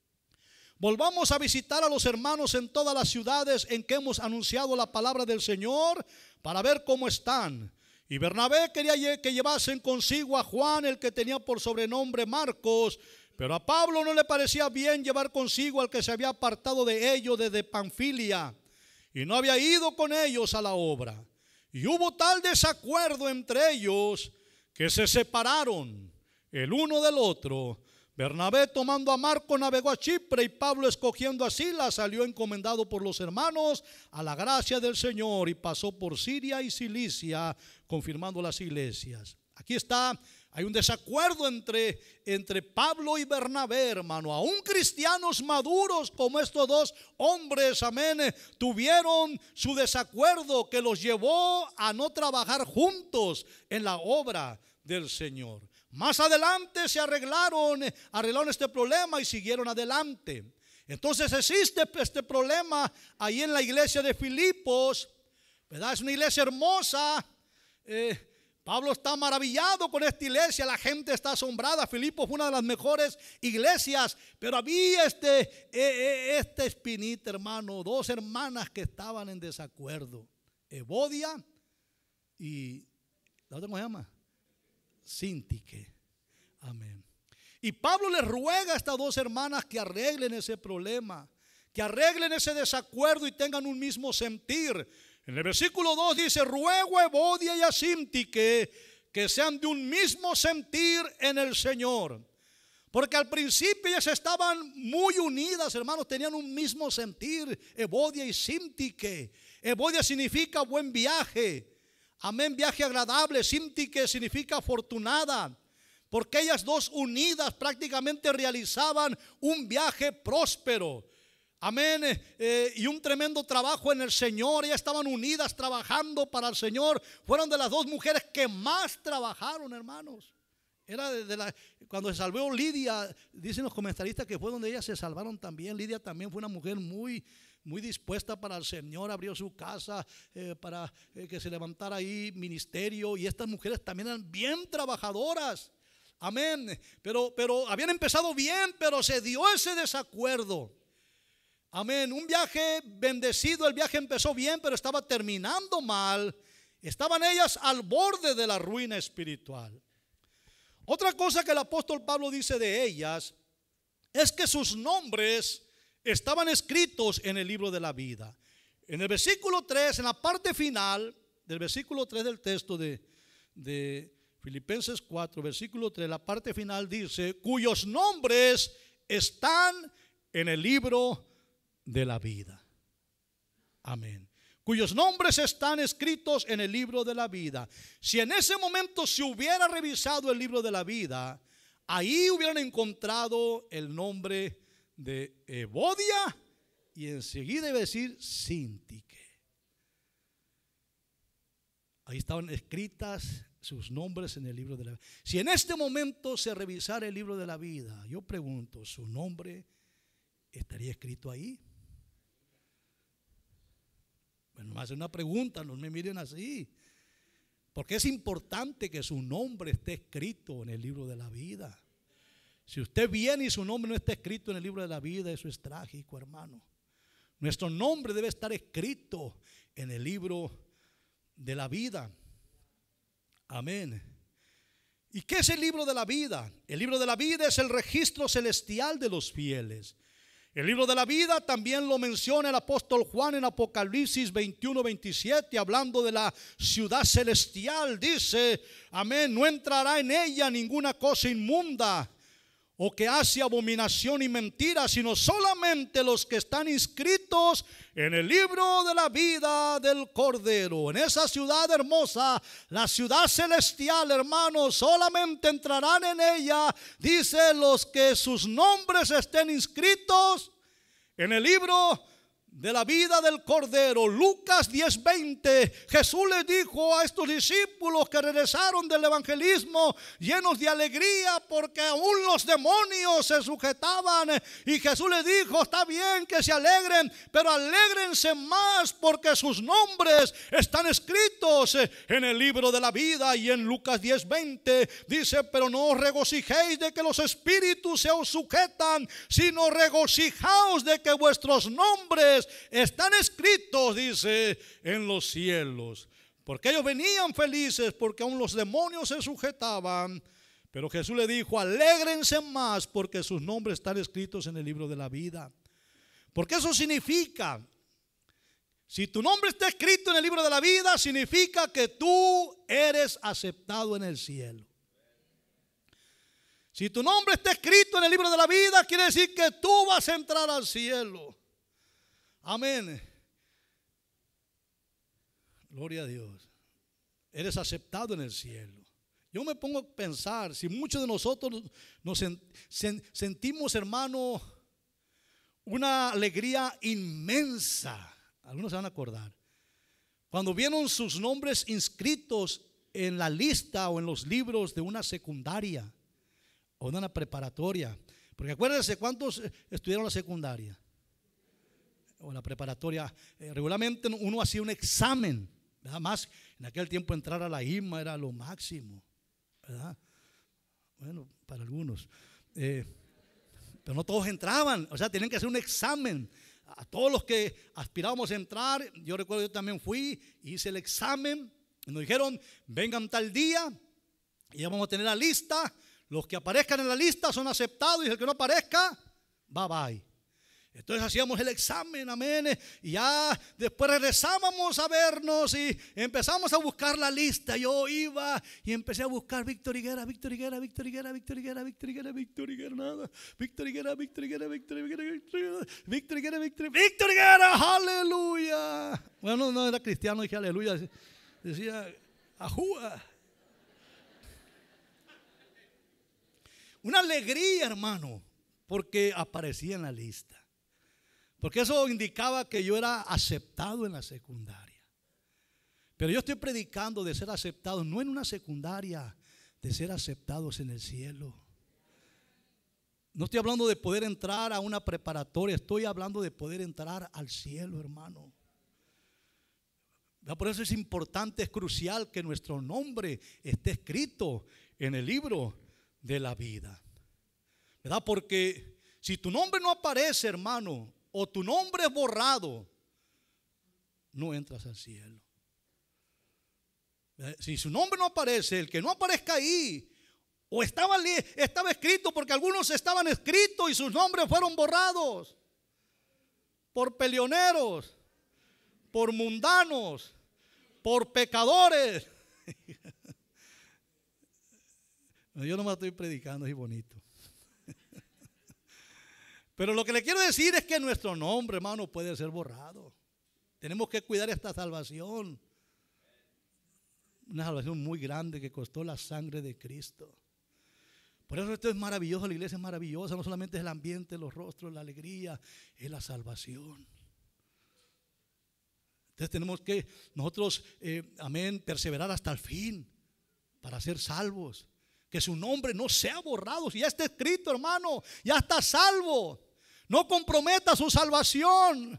volvamos a visitar a los hermanos en todas las ciudades en que hemos anunciado la palabra del Señor, para ver cómo están. Y Bernabé quería que llevasen consigo a Juan, el que tenía por sobrenombre Marcos, pero a Pablo no le parecía bien llevar consigo al que se había apartado de ellos desde Panfilia, y no había ido con ellos a la obra. Y hubo tal desacuerdo entre ellos que se separaron el uno del otro. Bernabé, tomando a Marco, navegó a Chipre, y Pablo, escogiendo a Silas, salió encomendado por los hermanos a la gracia del Señor, y pasó por Siria y Cilicia, confirmando las iglesias. Aquí está, hay un desacuerdo entre, entre Pablo y Bernabé, hermano. Aún cristianos maduros como estos dos hombres, amén, tuvieron su desacuerdo que los llevó a no trabajar juntos en la obra del Señor. Más adelante se arreglaron, arreglaron este problema y siguieron adelante. Entonces existe este problema ahí en la iglesia de Filipos, ¿verdad? Es una iglesia hermosa. Eh, Pablo está maravillado con esta iglesia, la gente está asombrada. Filipos fue una de las mejores iglesias, pero había este, eh, eh, esta espinita, hermano, dos hermanas que estaban en desacuerdo: Evodia y, ¿la otra cómo se llama? Síntique. Amén. Y Pablo les ruega a estas dos hermanas que arreglen ese problema, que arreglen ese desacuerdo y tengan un mismo sentir. En el versículo dos dice: ruego a Evodia y a Síntique que sean de un mismo sentir en el Señor. Porque al principio ellas estaban muy unidas, hermanos, tenían un mismo sentir, Evodia y Síntique. Evodia significa buen viaje, amén, viaje agradable. Síntique significa afortunada, porque ellas dos unidas prácticamente realizaban un viaje próspero. Amén, eh, y un tremendo trabajo en el Señor. Ellas estaban unidas trabajando para el Señor. Fueron de las dos mujeres que más trabajaron, hermanos. Era de, de la, cuando se salvó Lidia, dicen los comentaristas que fue donde ellas se salvaron también. Lidia también fue una mujer muy, muy dispuesta para el Señor. Abrió su casa eh, para eh, que se levantara ahí ministerio. Y estas mujeres también eran bien trabajadoras. Amén, pero, pero habían empezado bien, pero se dio ese desacuerdo. Amén, un viaje bendecido, el viaje empezó bien, pero estaba terminando mal. Estaban ellas al borde de la ruina espiritual. Otra cosa que el apóstol Pablo dice de ellas es que sus nombres estaban escritos en el libro de la vida. En el versículo tres, en la parte final del versículo tres del texto de, de Filipenses cuatro, versículo tres, la parte final dice: cuyos nombres están en el libro de la vida. Amén. Cuyos nombres están escritos en el libro de la vida. Si en ese momento se hubiera revisado el libro de la vida, ahí hubieran encontrado el nombre de Evodia y enseguida iba a decir Síntique. Ahí estaban escritas sus nombres en el libro de la vida. Si en este momento se revisara el libro de la vida, yo pregunto, ¿su nombre estaría escrito ahí? Bueno, me hace una pregunta, no me miren así. Porque es importante que su nombre esté escrito en el libro de la vida. Si usted viene y su nombre no está escrito en el libro de la vida, eso es trágico, hermano. Nuestro nombre debe estar escrito en el libro de la vida. Amén. ¿Y qué es el libro de la vida? El libro de la vida es el registro celestial de los fieles. El libro de la vida también lo menciona el apóstol Juan en Apocalipsis veintiuno, veintisiete, hablando de la ciudad celestial. Dice, amén, no entrará en ella ninguna cosa inmunda o que hace abominación y mentira, sino solamente los que están inscritos en el libro de la vida del Cordero. En esa ciudad hermosa, la ciudad celestial, hermanos, solamente entrarán en ella, dice, los que sus nombres estén inscritos en el libro de la vida del Cordero. Lucas diez, veinte, Jesús les dijo a estos discípulos que regresaron del evangelismo llenos de alegría porque aún los demonios se sujetaban, y Jesús les dijo, está bien que se alegren, pero alégrense más porque sus nombres están escritos en el libro de la vida. Y en Lucas diez, veinte dice, pero no os regocijéis de que los espíritus se os sujetan, sino regocijaos de que vuestros nombres están escritos, dice, en los cielos. Porque ellos venían felices porque aún los demonios se sujetaban. Pero Jesús le dijo, alégrense más porque sus nombres están escritos en el libro de la vida. Porque eso significa, si tu nombre está escrito en el libro de la vida, significa que tú eres aceptado en el cielo. Si tu nombre está escrito en el libro de la vida, quiere decir que tú vas a entrar al cielo. Amén. Gloria a Dios. Eres aceptado en el cielo. Yo me pongo a pensar, si muchos de nosotros nos sentimos, hermano, una alegría inmensa. Algunos se van a acordar. Cuando vieron sus nombres inscritos en la lista o en los libros de una secundaria o de una preparatoria. Porque acuérdense, ¿cuántos estudiaron la secundaria? O la preparatoria, eh, regularmente uno hacía un examen, ¿verdad? Más en aquel tiempo entrar a la I M A era lo máximo, ¿verdad? Bueno, para algunos, eh, pero no todos entraban, o sea, tenían que hacer un examen. A todos los que aspirábamos a entrar, yo recuerdo, yo también fui, hice el examen, y nos dijeron, vengan tal día, y ya vamos a tener la lista. Los que aparezcan en la lista son aceptados y el que no aparezca, bye bye. Entonces hacíamos el examen, amén, y ya después regresábamos a vernos y empezamos a buscar la lista. Yo iba y empecé a buscar Víctor Higuera, Víctor Higuera, Víctor Higuera, Víctor Higuera, Víctor Higuera, Víctor Higuera, nada, Víctor Higuera, Víctor Higuera, Víctor Higuera, Víctor Higuera, Víctor Higuera, Víctor Higuera, Víctor Higuera, aleluya. Bueno, no era cristiano, dije aleluya, decía ajúa. Una alegría, hermano, porque aparecía en la lista. Porque eso indicaba que yo era aceptado en la secundaria. Pero yo estoy predicando de ser aceptados, no en una secundaria, de ser aceptados en el cielo. No estoy hablando de poder entrar a una preparatoria, estoy hablando de poder entrar al cielo, hermano. Por eso es importante, es crucial que nuestro nombre esté escrito en el libro de la vida, ¿verdad? Porque si tu nombre no aparece, hermano, o tu nombre es borrado, no entras al cielo. Si su nombre no aparece, el que no aparezca ahí, o estaba, estaba escrito, porque algunos estaban escritos y sus nombres fueron borrados por peleoneros, por mundanos, por pecadores. Yo no me estoy predicando, es bonito. Pero lo que le quiero decir es que nuestro nombre, hermano, puede ser borrado. Tenemos que cuidar esta salvación. Una salvación muy grande que costó la sangre de Cristo. Por eso esto es maravilloso, la iglesia es maravillosa. No solamente es el ambiente, los rostros, la alegría, es la salvación. Entonces tenemos que nosotros, eh, amén, perseverar hasta el fin para ser salvos. Que su nombre no sea borrado. Si ya está escrito, hermano, ya está salvo. No comprometa su salvación.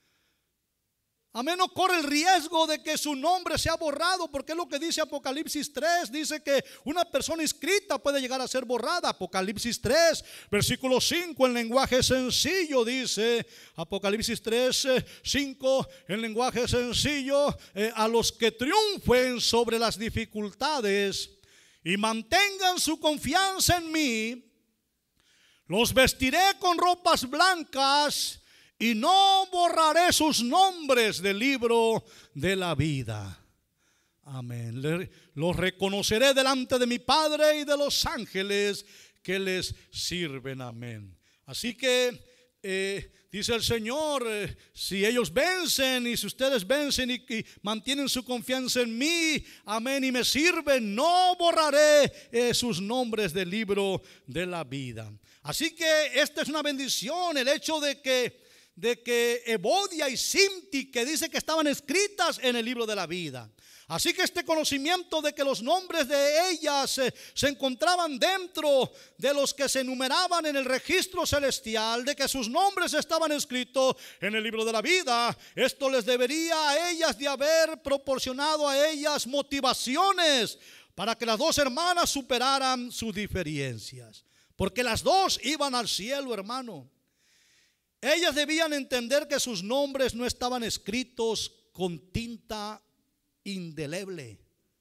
Amén, no corre el riesgo de que su nombre sea borrado, porque es lo que dice Apocalipsis tres. Dice que una persona inscrita puede llegar a ser borrada. Apocalipsis tres, versículo cinco, en lenguaje sencillo dice, Apocalipsis tres, cinco, en lenguaje sencillo, eh, a los que triunfen sobre las dificultades y mantengan su confianza en mí, los vestiré con ropas blancas y no borraré sus nombres del libro de la vida. Amén. Los reconoceré delante de mi Padre y de los ángeles que les sirven. Amén. Así que eh, dice el Señor, eh, si ellos vencen y si ustedes vencen y, y mantienen su confianza en mí, amén, y me sirven, no borraré eh, sus nombres del libro de la vida. Así que esta es una bendición, el hecho de que, de que Evodia y Sinti, que dice que estaban escritas en el libro de la vida. Así que este conocimiento de que los nombres de ellas eh, se encontraban dentro de los que se enumeraban en el registro celestial, de que sus nombres estaban escritos en el libro de la vida, esto les debería a ellas de haber proporcionado a ellas motivaciones para que las dos hermanas superaran sus diferencias, porque las dos iban al cielo, hermano. Ellas debían entender que sus nombres no estaban escritos con tinta indeleble.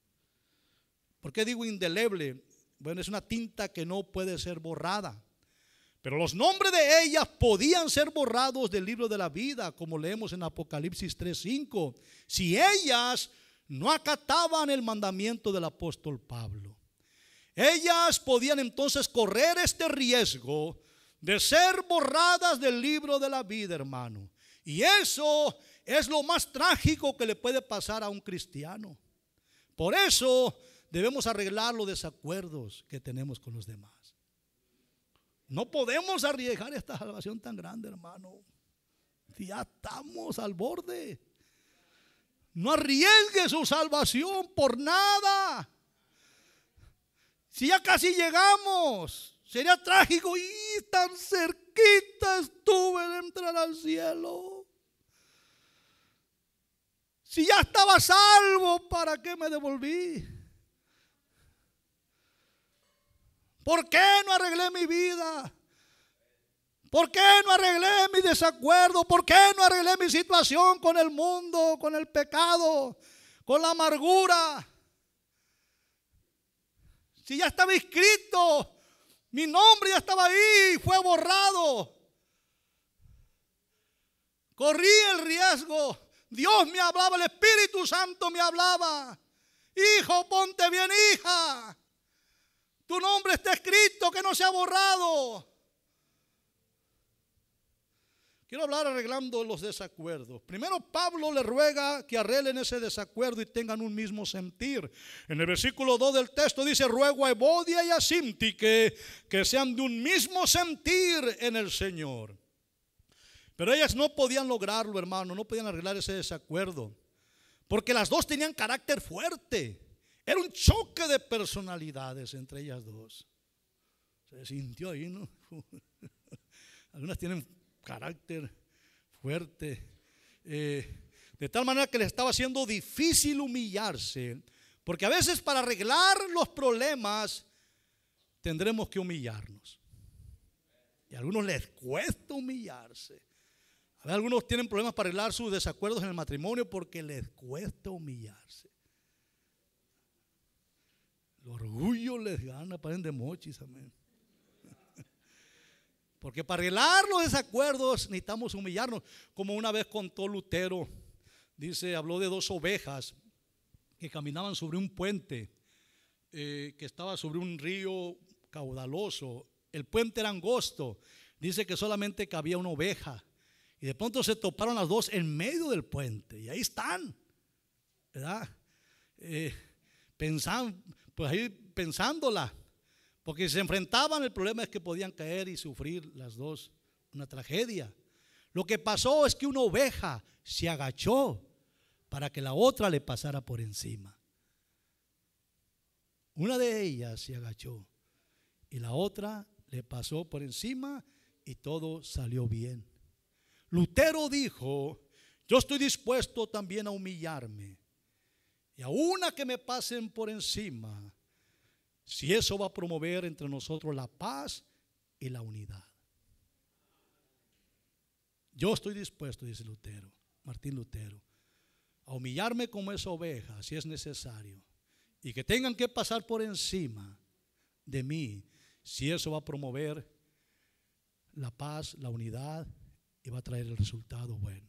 ¿Por qué digo indeleble? Bueno, es una tinta que no puede ser borrada. Pero los nombres de ellas podían ser borrados del libro de la vida, como leemos en Apocalipsis tres cinco, si ellas no acataban el mandamiento del apóstol Pablo. Ellas podían entonces correr este riesgo de ser borradas del libro de la vida, hermano. Y eso es lo más trágico que le puede pasar a un cristiano. Por eso debemos arreglar los desacuerdos que tenemos con los demás. No podemos arriesgar esta salvación tan grande, hermano. Ya estamos al borde. No arriesgue su salvación por nada. Si ya casi llegamos, sería trágico. Y tan cerquita estuve de entrar al cielo. Si ya estaba salvo, ¿para qué me devolví? ¿Por qué no arreglé mi vida? ¿Por qué no arreglé mi desacuerdo? ¿Por qué no arreglé mi situación con el mundo, con el pecado, con la amargura? Si ya estaba escrito, mi nombre ya estaba ahí, fue borrado. Corrí el riesgo. Dios me hablaba, el Espíritu Santo me hablaba. Hijo, ponte bien, hija. Tu nombre está escrito, que no se ha borrado. Quiero hablar arreglando los desacuerdos. Primero, Pablo le ruega que arreglen ese desacuerdo y tengan un mismo sentir. En el versículo dos del texto dice: ruego a Evodia y a Síntique que sean de un mismo sentir en el Señor. Pero ellas no podían lograrlo, hermano, no podían arreglar ese desacuerdo, porque las dos tenían carácter fuerte. Era un choque de personalidades entre ellas dos. Se sintió ahí, ¿no? Algunas tienen carácter fuerte, eh, de tal manera que les estaba haciendo difícil humillarse, porque a veces para arreglar los problemas tendremos que humillarnos, y a algunos les cuesta humillarse. A ver, algunos tienen problemas para arreglar sus desacuerdos en el matrimonio porque les cuesta humillarse. El orgullo les gana, parecen de mochis, amén. Porque para arreglar los desacuerdos necesitamos humillarnos. Como una vez contó Lutero, dice, habló de dos ovejas que caminaban sobre un puente eh, que estaba sobre un río caudaloso. El puente era angosto. Dice que solamente cabía una oveja. Y de pronto se toparon las dos en medio del puente. Y ahí están, ¿verdad? Eh, pensan, pues ahí pensándola. Porque si se enfrentaban, el problema es que podían caer y sufrir las dos una tragedia. Lo que pasó es que una oveja se agachó para que la otra le pasara por encima. Una de ellas se agachó y la otra le pasó por encima y todo salió bien. Lutero dijo: yo estoy dispuesto también a humillarme y a una que me pasen por encima, si eso va a promover entre nosotros la paz y la unidad. Yo estoy dispuesto, dice Lutero, Martín Lutero, a humillarme como esa oveja si es necesario, y que tengan que pasar por encima de mí si eso va a promover la paz, la unidad y va a traer el resultado bueno.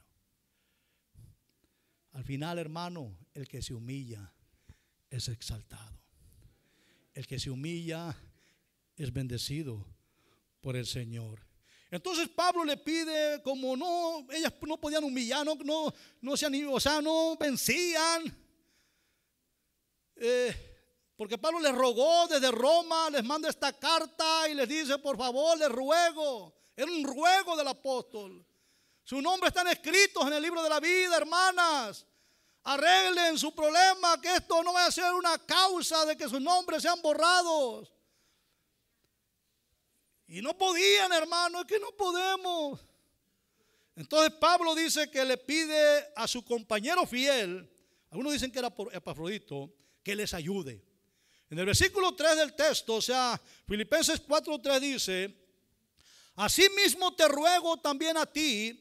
Al final, hermano, el que se humilla es exaltado. El que se humilla es bendecido por el Señor. Entonces Pablo le pide, como no, ellas no podían humillar, no, no, no se animó, o sea, no vencían. Eh, porque Pablo les rogó desde Roma, les manda esta carta y les dice: por favor, les ruego. Era un ruego del apóstol. Sus nombres están escritos en el libro de la vida, hermanas. Arreglen su problema, que esto no vaya a ser una causa de que sus nombres sean borrados. Y no podían, hermano, es que no podemos. Entonces Pablo dice que le pide a su compañero fiel, algunos dicen que era Epafrodito, que les ayude. En el versículo tres del texto, o sea, Filipenses cuatro tres dice: asimismo te ruego también a ti,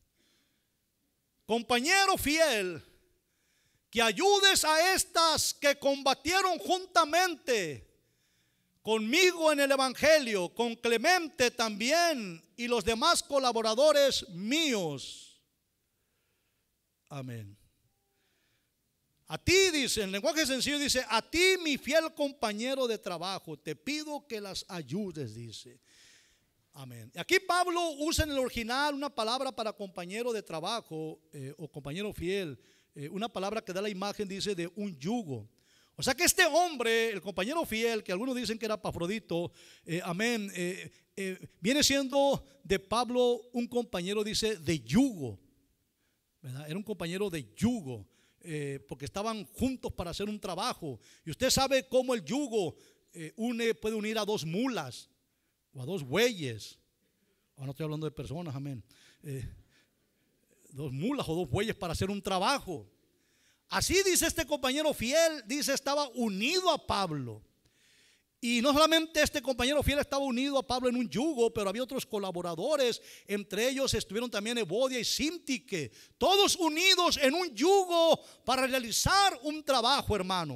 compañero fiel, que ayudes a estas que combatieron juntamente conmigo en el evangelio, con Clemente también y los demás colaboradores míos. Amén. A ti, dice, en lenguaje sencillo dice: a ti, mi fiel compañero de trabajo, te pido que las ayudes, dice. Amén. Aquí Pablo usa en el original una palabra para compañero de trabajo eh, o compañero fiel. Eh, una palabra que da la imagen, dice, de un yugo. O sea que este hombre, el compañero fiel, que algunos dicen que era Epafrodito, eh, amén, eh, eh, viene siendo de Pablo un compañero, dice, de yugo, ¿verdad? Era un compañero de yugo, eh, porque estaban juntos para hacer un trabajo. Y usted sabe cómo el yugo eh, une, puede unir a dos mulas o a dos bueyes. Ahora no estoy hablando de personas, amén. Eh, dos mulas o dos bueyes para hacer un trabajo. Así dice este compañero fiel, dice, estaba unido a Pablo. Y no solamente este compañero fiel estaba unido a Pablo en un yugo, pero había otros colaboradores. Entre ellos estuvieron también Evodia y Síntique, todos unidos en un yugo para realizar un trabajo, hermano.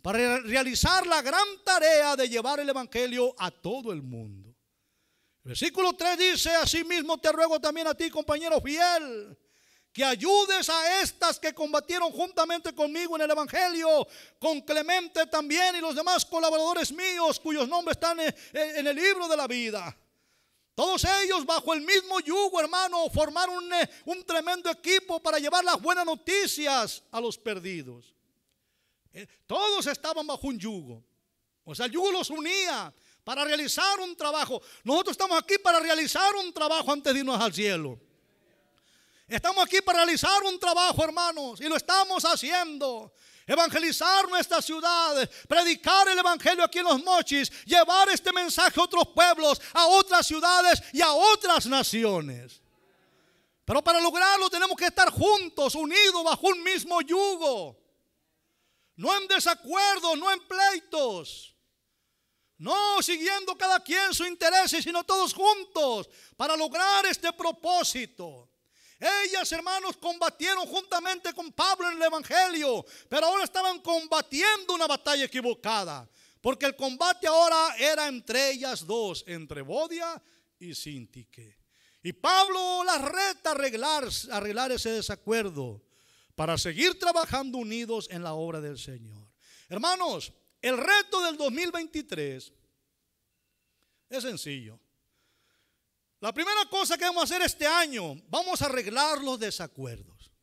para realizar la gran tarea de llevar el evangelio a todo el mundo. El versículo tres dice: asimismo te ruego también a ti, compañero fiel, que ayudes a estas que combatieron juntamente conmigo en el evangelio, con Clemente también y los demás colaboradores míos, cuyos nombres están en el libro de la vida. Todos ellos bajo el mismo yugo, hermano, formaron un, un tremendo equipo para llevar las buenas noticias a los perdidos. Todos estaban bajo un yugo. O sea, el yugo los unía para realizar un trabajo. Nosotros estamos aquí para realizar un trabajo antes de irnos al cielo. Estamos aquí para realizar un trabajo, hermanos, y lo estamos haciendo. Evangelizar nuestra ciudad, predicar el evangelio aquí en Los Mochis, llevar este mensaje a otros pueblos, a otras ciudades y a otras naciones. Pero para lograrlo tenemos que estar juntos, unidos bajo un mismo yugo. No en desacuerdos, no en pleitos. No siguiendo cada quien su interés, sino todos juntos para lograr este propósito. Ellas, hermanos, combatieron juntamente con Pablo en el evangelio, pero ahora estaban combatiendo una batalla equivocada, porque el combate ahora era entre ellas dos, entre Evodia y Síntique. Y Pablo las reta a arreglar, a arreglar ese desacuerdo para seguir trabajando unidos en la obra del Señor. Hermanos, el reto del dos mil veintitrés es sencillo. La primera cosa que vamos a hacer este año, vamos a arreglar los desacuerdos.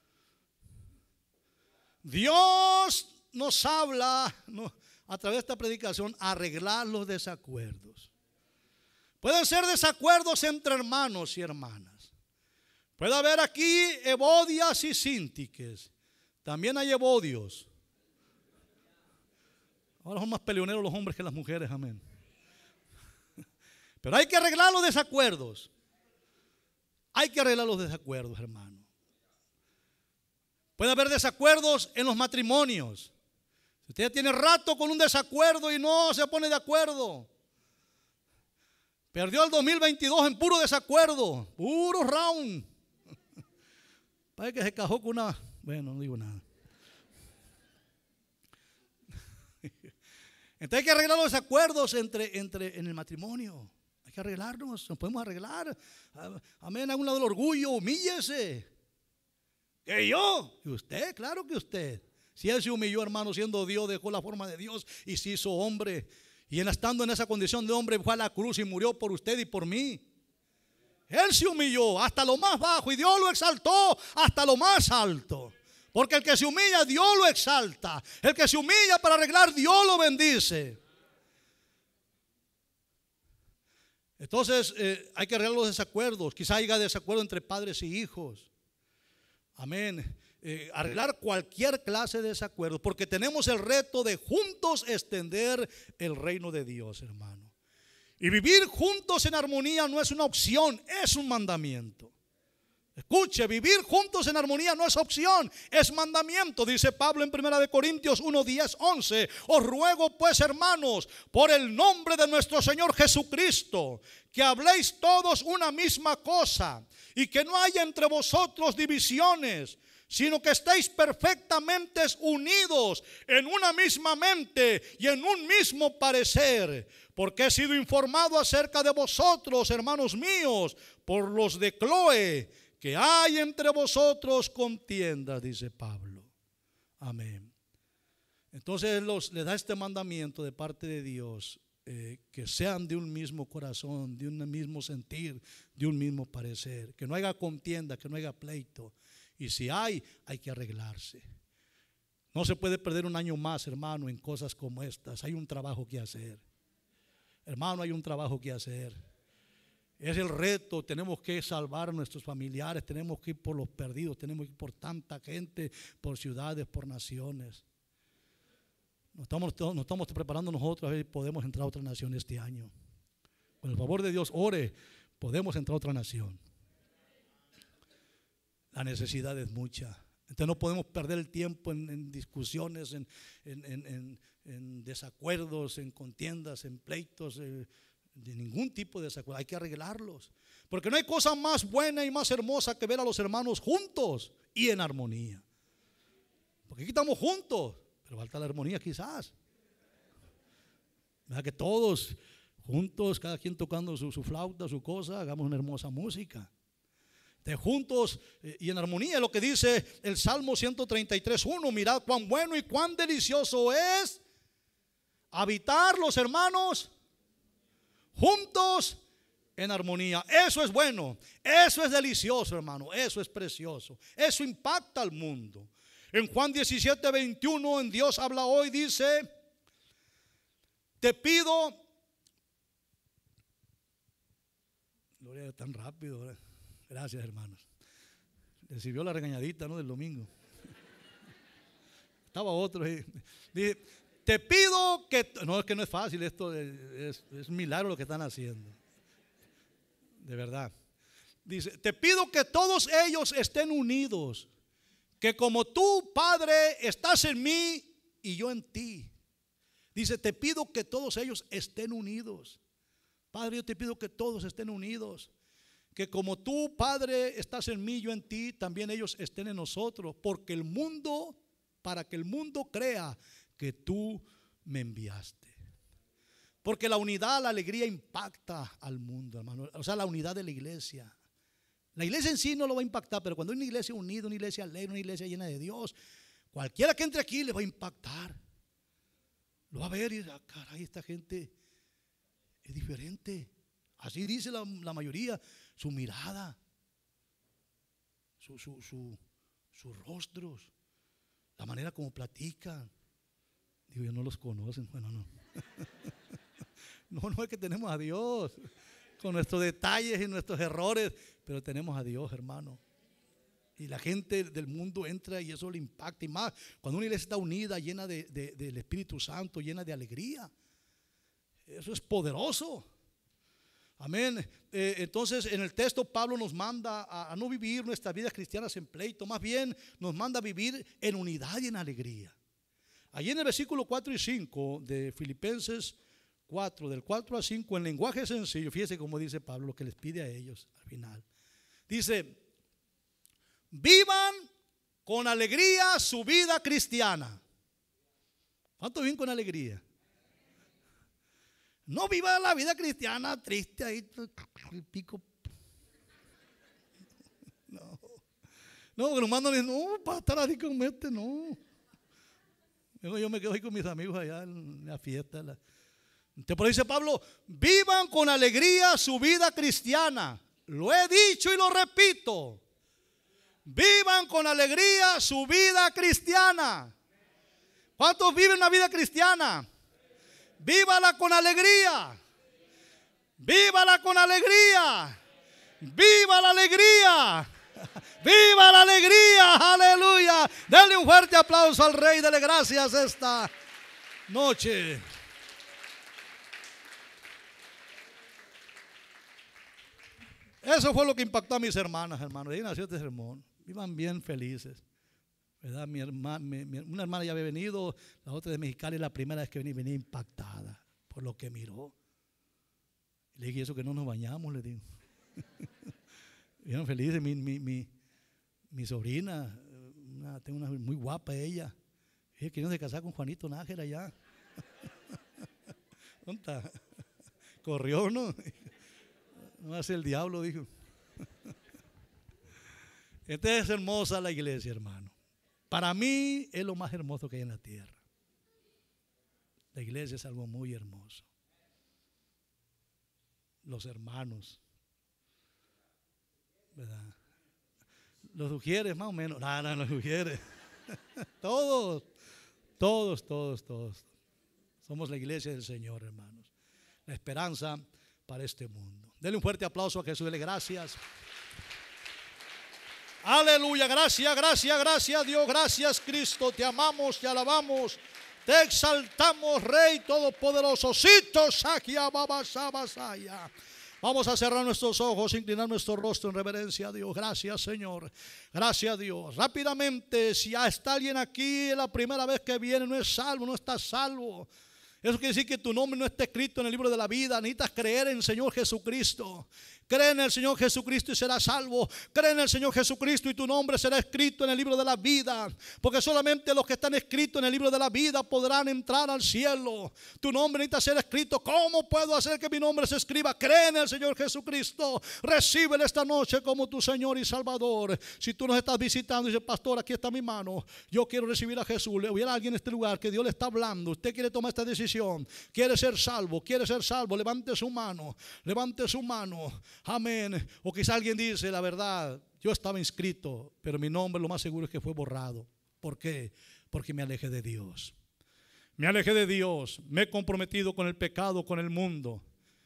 Dios nos habla no, a través de esta predicación, arreglar los desacuerdos. Pueden ser desacuerdos entre hermanos y hermanas. Puede haber aquí Evodias y Síntiques. También hay Evodios. Ahora son más peleoneros los hombres que las mujeres, amén. Pero hay que arreglar los desacuerdos. Hay que arreglar los desacuerdos, hermano. Puede haber desacuerdos en los matrimonios. Si usted tiene rato con un desacuerdo y no se pone de acuerdo, perdió el dos mil veintidós en puro desacuerdo, puro round. Parece que se cajó con una... Bueno, no digo nada. Entonces hay que arreglar los desacuerdos entre, entre, en el matrimonio. Hay que arreglarnos, nos podemos arreglar. Amén, a un lado del orgullo, humíllese. ¿Que yo? ¿Y usted? Claro que usted. Si él se humilló, hermano, siendo Dios, dejó la forma de Dios y se hizo hombre. Y en, estando en esa condición de hombre, fue a la cruz y murió por usted y por mí. Él se humilló hasta lo más bajo y Dios lo exaltó hasta lo más alto. Porque el que se humilla, Dios lo exalta. El que se humilla para arreglar, Dios lo bendice. Entonces eh, hay que arreglar los desacuerdos. Quizá haya desacuerdo entre padres y hijos. Amén. Eh, arreglar cualquier clase de desacuerdo, porque tenemos el reto de juntos extender el reino de Dios, hermano. Y vivir juntos en armonía no es una opción, es un mandamiento. Escuche, vivir juntos en armonía no es opción, es mandamiento. Dice Pablo en primera de Corintios uno, diez, once. Os ruego pues, hermanos, por el nombre de nuestro Señor Jesucristo, que habléis todos una misma cosa y que no haya entre vosotros divisiones, sino que estéis perfectamente unidos en una misma mente y en un mismo parecer. Porque he sido informado acerca de vosotros, hermanos míos, por los de Cloe, que hay entre vosotros contiendas, dice Pablo. Amén. Entonces los, le da este mandamiento de parte de Dios, eh, que sean de un mismo corazón, de un mismo sentir, de un mismo parecer, que no haya contienda, que no haya pleito. Y si hay, hay que arreglarse. No se puede perder un año más, hermano, en cosas como estas. Hay un trabajo que hacer. Hermano, hay un trabajo que hacer. Es el reto, tenemos que salvar a nuestros familiares, tenemos que ir por los perdidos, tenemos que ir por tanta gente, por ciudades, por naciones. Nos estamos, nos estamos preparando nosotros a ver si podemos entrar a otra nación este año. Con el favor de Dios, ore, podemos entrar a otra nación. La necesidad es mucha. Entonces no podemos perder el tiempo en, en discusiones, en, en, en, en, en desacuerdos, en contiendas, en pleitos, eh, de ningún tipo de desacuerdo. Hay que arreglarlos. Porque no hay cosa más buena y más hermosa que ver a los hermanos juntos y en armonía. Porque aquí estamos juntos, pero falta la armonía quizás. ¿Verdad que todos juntos, cada quien tocando su, su flauta, su cosa, hagamos una hermosa música? De juntos eh, y en armonía, lo que dice el Salmo ciento treinta y tres, uno, mirad cuán bueno y cuán delicioso es habitar los hermanos juntos en armonía. Eso es bueno, eso es delicioso, hermano, eso es precioso, eso impacta al mundo. En Juan diecisiete, veintiuno, en Dios habla hoy, dice: te pido, gloria, tan rápido, ¿verdad? Gracias, hermanos. Recibió la regañadita, ¿no?, del domingo. Estaba otro ahí. Dije, te pido que, no, es que no es fácil, esto es, es, es un milagro lo que están haciendo, de verdad. Dice, te pido que todos ellos estén unidos, que como tú, Padre, estás en mí y yo en ti. Dice, te pido que todos ellos estén unidos. Padre, yo te pido que todos estén unidos, que como tú, Padre, estás en mí y yo en ti, también ellos estén en nosotros, porque el mundo, para que el mundo crea que tú me enviaste. Porque la unidad, la alegría impacta al mundo, hermano. O sea, la unidad de la iglesia. La iglesia en sí no lo va a impactar, pero cuando hay una iglesia unida, una iglesia alegre, una iglesia llena de Dios, cualquiera que entre aquí le va a impactar. Lo va a ver y dirá, caray, esta gente es diferente. Así dice la, la mayoría, su mirada, su, su, su, sus rostros, la manera como platican. Digo, yo no los conocen. Bueno, no. No, no es que tenemos a Dios con nuestros detalles y nuestros errores, pero tenemos a Dios, hermano. Y la gente del mundo entra y eso le impacta. Y más cuando una iglesia está unida, llena de, de, del Espíritu Santo, llena de alegría. Eso es poderoso. Amén. Eh, entonces en el texto Pablo nos manda a, a no vivir nuestras vidas cristianas en pleito. Más bien nos manda a vivir en unidad y en alegría. Allí en el versículo cuatro y cinco de Filipenses cuatro, del cuatro a cinco, en lenguaje sencillo, fíjese cómo dice Pablo, lo que les pide a ellos al final. Dice, vivan con alegría su vida cristiana. ¿Cuánto viven con alegría? No viva la vida cristiana triste ahí, el pico. No, no, que nos mandan, no, para estar así con este, no. Yo me quedo ahí con mis amigos allá en la fiesta. La... Entonces, por ahí dice Pablo, vivan con alegría su vida cristiana. Lo he dicho y lo repito. Vivan con alegría su vida cristiana. ¿Cuántos viven una vida cristiana? Vívala con alegría. Vívala con alegría. Viva la alegría. Viva la alegría. Aleluya. Denle un fuerte aplauso al Rey. Dele gracias esta noche. Eso fue lo que impactó a mis hermanas, hermanos. Ahí nació este sermón. Vivan bien felices, ¿verdad? Mi hermana, mi, mi, una hermana ya había venido, la otra de Mexicali, la primera vez que vení, venía impactada por lo que miró. Le dije, eso que no nos bañamos, le digo. Vivan felices. Mi, mi, mi, mi sobrina, una, tengo una muy guapa ella. Dije que no se casaba con Juanito Nájera ya. ¿Dónde está? Corrió, ¿no? No hace el diablo, dijo. Esta es hermosa la iglesia, hermano. Para mí es lo más hermoso que hay en la tierra. La iglesia es algo muy hermoso. Los hermanos, ¿verdad? Los ujieres más o menos. No, no, los ujieres. Todos, todos, todos, todos. Somos la iglesia del Señor, hermanos. La esperanza para este mundo. Denle un fuerte aplauso a Jesús. Dele gracias. Aleluya. Gracias, gracias, gracias Dios. Gracias Cristo. Te amamos, te alabamos. Te exaltamos, Rey Todopoderoso. Vamos a cerrar nuestros ojos, inclinar nuestro rostro en reverencia a Dios. Gracias, Señor. Gracias, Dios. Rápidamente, si ya está alguien aquí, es la primera vez que viene, no es salvo, no está salvo. Eso quiere decir que tu nombre no está escrito en el libro de la vida. Necesitas creer en el Señor Jesucristo. Cree en el Señor Jesucristo y serás salvo. Cree en el Señor Jesucristo y tu nombre será escrito en el libro de la vida. Porque solamente los que están escritos en el libro de la vida podrán entrar al cielo. Tu nombre necesita ser escrito. ¿Cómo puedo hacer que mi nombre se escriba? Cree en el Señor Jesucristo. Recíbele esta noche como tu Señor y Salvador. Si tú nos estás visitando y dices, pastor, aquí está mi mano, yo quiero recibir a Jesús. Le hubiera alguien en este lugar que Dios le está hablando. Usted quiere tomar esta decisión. Quiere ser salvo. Quiere ser salvo. Levante su mano. Levante su mano. Amén. O quizá alguien dice, la verdad, yo estaba inscrito, pero mi nombre lo más seguro es que fue borrado. ¿Por qué? Porque me alejé de Dios. Me alejé de Dios. Me he comprometido con el pecado, con el mundo.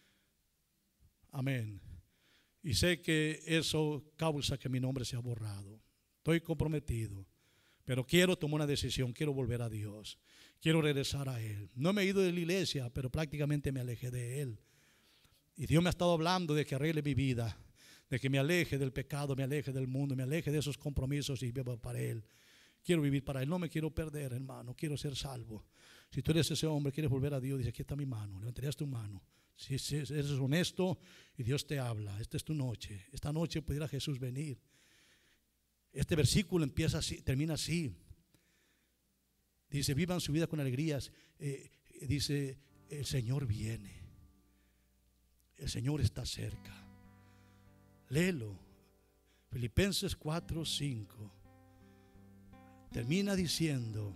Amén. Y sé que eso causa que mi nombre sea borrado. Estoy comprometido, pero quiero tomar una decisión. Quiero volver a Dios. Quiero regresar a Él. No me he ido de la iglesia, pero prácticamente me alejé de Él. Y Dios me ha estado hablando de que arregle mi vida, de que me aleje del pecado, me aleje del mundo, me aleje de esos compromisos y viva para Él. Quiero vivir para Él, no me quiero perder, hermano, quiero ser salvo. Si tú eres ese hombre, quieres volver a Dios, dice, aquí está mi mano, levantarías tu mano. Si eres honesto y Dios te habla, esta es tu noche, esta noche pudiera Jesús venir. Este versículo empieza así, termina así. Dice, vivan su vida con alegrías. Eh, dice, el Señor viene. El Señor está cerca. Léelo. Filipenses cuatro, cinco. Termina diciendo,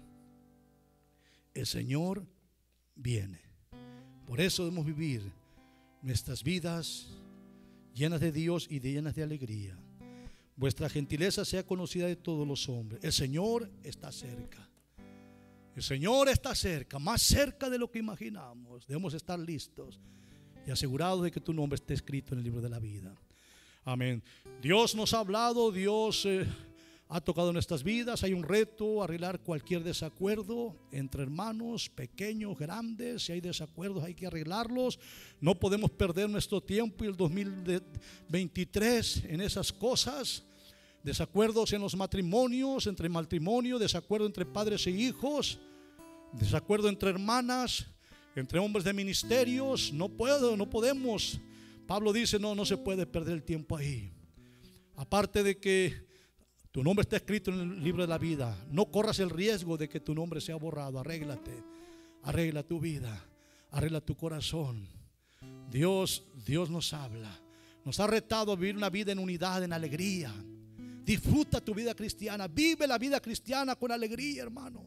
el Señor viene. Por eso debemos vivir nuestras vidas llenas de Dios y llenas de alegría. Vuestra gentileza sea conocida de todos los hombres. El Señor está cerca. El Señor está cerca, más cerca de lo que imaginamos. Debemos estar listos y asegurados de que tu nombre esté escrito en el libro de la vida. Amén. Dios nos ha hablado, Dios eh, ha tocado nuestras vidas. Hay un reto, arreglar cualquier desacuerdo entre hermanos, pequeños, grandes. Si hay desacuerdos hay que arreglarlos. No podemos perder nuestro tiempo y el dos mil veintitrés en esas cosas. Desacuerdos en los matrimonios, entre matrimonio, desacuerdo entre padres e hijos, desacuerdo entre hermanas, entre hombres de ministerios. No puedo, no podemos. Pablo dice, no, no se puede perder el tiempo ahí. Aparte de que tu nombre está escrito en el libro de la vida, no corras el riesgo de que tu nombre sea borrado. Arréglate, arregla tu vida, arregla tu corazón. Dios, Dios nos habla, nos ha retado a vivir una vida en unidad, en alegría. Disfruta tu vida cristiana, vive la vida cristiana con alegría, hermano.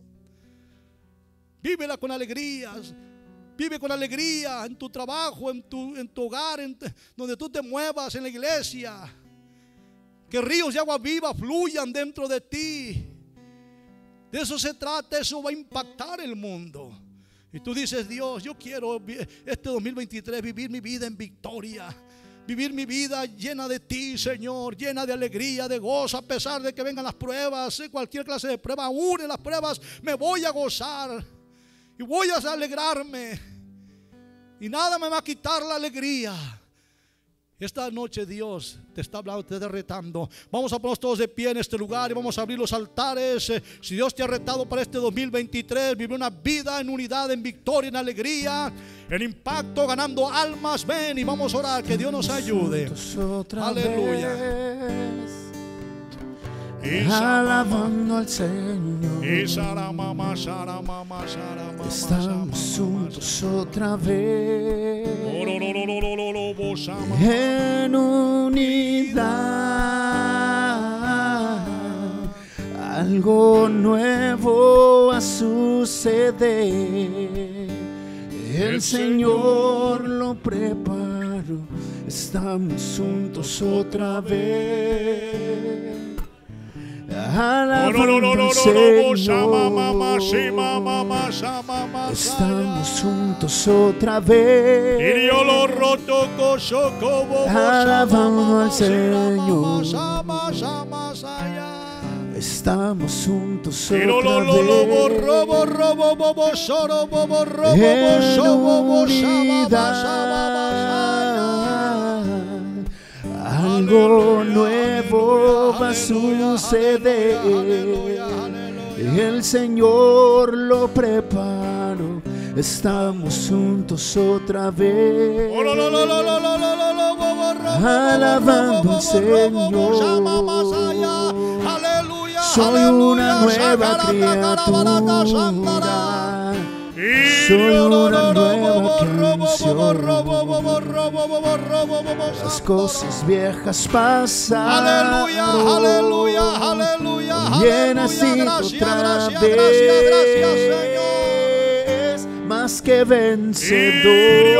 Vívela con alegría. Vive con alegría en tu trabajo, en tu, en tu hogar, en te, donde tú te muevas, en la iglesia. Que ríos de agua viva fluyan dentro de ti. De eso se trata, eso va a impactar el mundo. Y tú dices, Dios, yo quiero este dos mil veintitrés vivir mi vida en victoria. Vivir mi vida llena de ti, Señor, llena de alegría, de gozo, a pesar de que vengan las pruebas, cualquier clase de prueba, aún en las pruebas me voy a gozar y voy a alegrarme y nada me va a quitar la alegría. Esta noche Dios te está hablando, te está retando. Vamos a ponernos todos de pie en este lugar y vamos a abrir los altares. Si Dios te ha retado para este dos mil veintitrés, vivir una vida en unidad, en victoria, en alegría, en impacto, ganando almas, ven y vamos a orar, que Dios nos ayude. Aleluya. Alabando al Señor, estamos juntos otra vez en unidad. Algo nuevo va a suceder. El Señor lo preparó. Estamos juntos otra vez. Alabando al Señor, estamos juntos otra vez. Alabando al Señor, estamos juntos otra vez. En unidad. Algo nuevo va a suceder. El Señor lo preparó. estamos juntos otra vez, alabando al Señor. Soy una nueva criatura, soy una nueva canción. Las cosas viejas pasan, Aleluya, aleluya, aleluya, y he nacido gracias, otra gracias, vez, gracias, gracias, Señor. más que vencedor.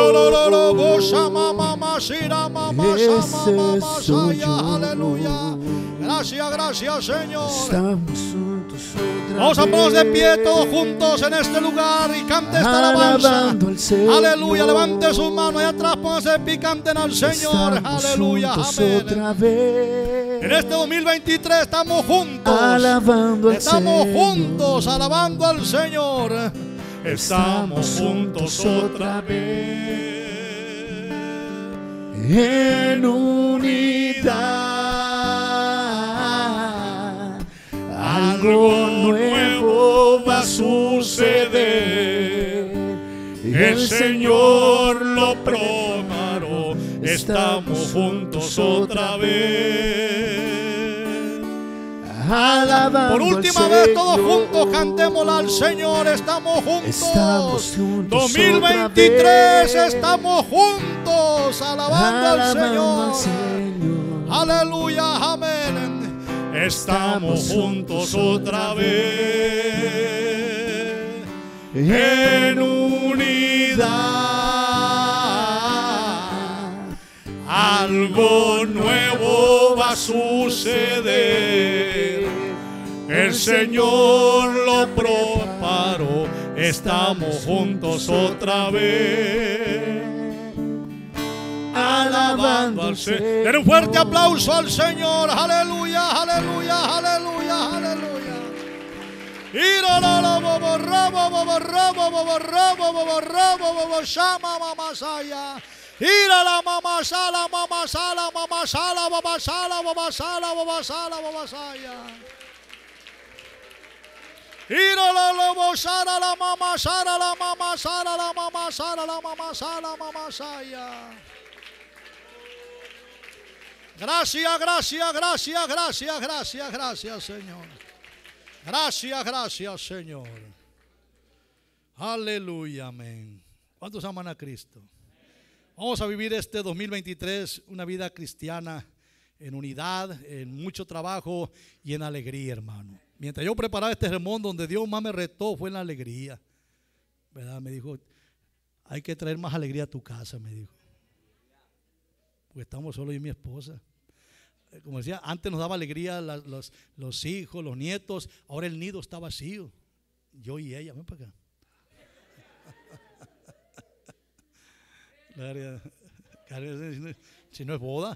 Ese soy yo. Aleluya. Gracias, gracias, Señor. Estamos juntos otra Vamos a ponernos de vez, pie todos juntos en este lugar y cante esta alabanza. alabando al Señor. Aleluya, levante sus manos allá atrás, pónganse de pie, canten al Señor. Estamos Aleluya, juntos amén. otra vez, En este dos mil veintitrés estamos juntos. alabando al Estamos Señor. juntos alabando al Señor. Estamos juntos otra vez. En unidad, algo nuevo va a suceder. El Señor lo preparó. Estamos juntos otra vez. Alabando Por última al vez todos Señor. juntos cantémosla al Señor. Estamos juntos. Estamos juntos dos mil veintitrés otra vez, estamos juntos alabando al alabando Señor. al Señor. Aleluya, amén. Estamos juntos otra vez en unidad. Algo nuevo va a suceder. El Señor lo preparó. Estamos juntos otra vez. Alabando al Señor. Den un fuerte aplauso al Señor. Aleluya, aleluya, aleluya, aleluya. Ira la la bobo robo bobo robo bobo robo bobo robo bobo shama mama saya. Ira la mama sala mama sala mama sala baba sala baba sala baba sala baba saya. Ira la la bobo sara la mama sara la mama sara la mama sara la mama sala mama saya. Gracias, gracias, gracias, gracias, gracias, gracias, Señor. Gracias, gracias, Señor. Aleluya, amén. ¿Cuántos aman a Cristo? Vamos a vivir este dos mil veintitrés una vida cristiana en unidad, en mucho trabajo y en alegría, hermano. Mientras yo preparaba este sermón, donde Dios más me retó fue en la alegría, ¿verdad? Me dijo, hay que traer más alegría a tu casa, me dijo. Porque estamos solo yo y mi esposa. Como decía, antes nos daba alegría la, los, los hijos, los nietos. Ahora el nido está vacío. Yo y ella, ven para acá. Si no es boda.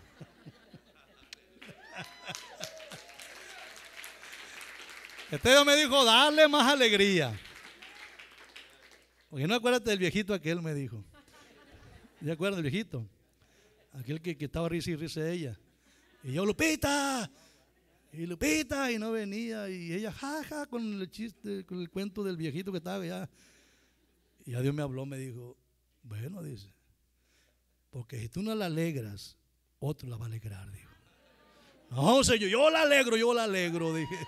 Este Dios me dijo, dale más alegría. Porque no acuérdate del viejito aquel, me dijo. ¿Se acuerdan del viejito? Aquel que, que estaba risa y risa de ella. Y yo, Lupita, y Lupita, y no venía. Y ella, jaja, ja, con el chiste, con el cuento del viejito que estaba allá. Y a Dios me habló, me dijo, bueno, dice, porque si tú no la alegras, otro la va a alegrar, dijo. No, Señor, yo la alegro, yo la alegro, dije.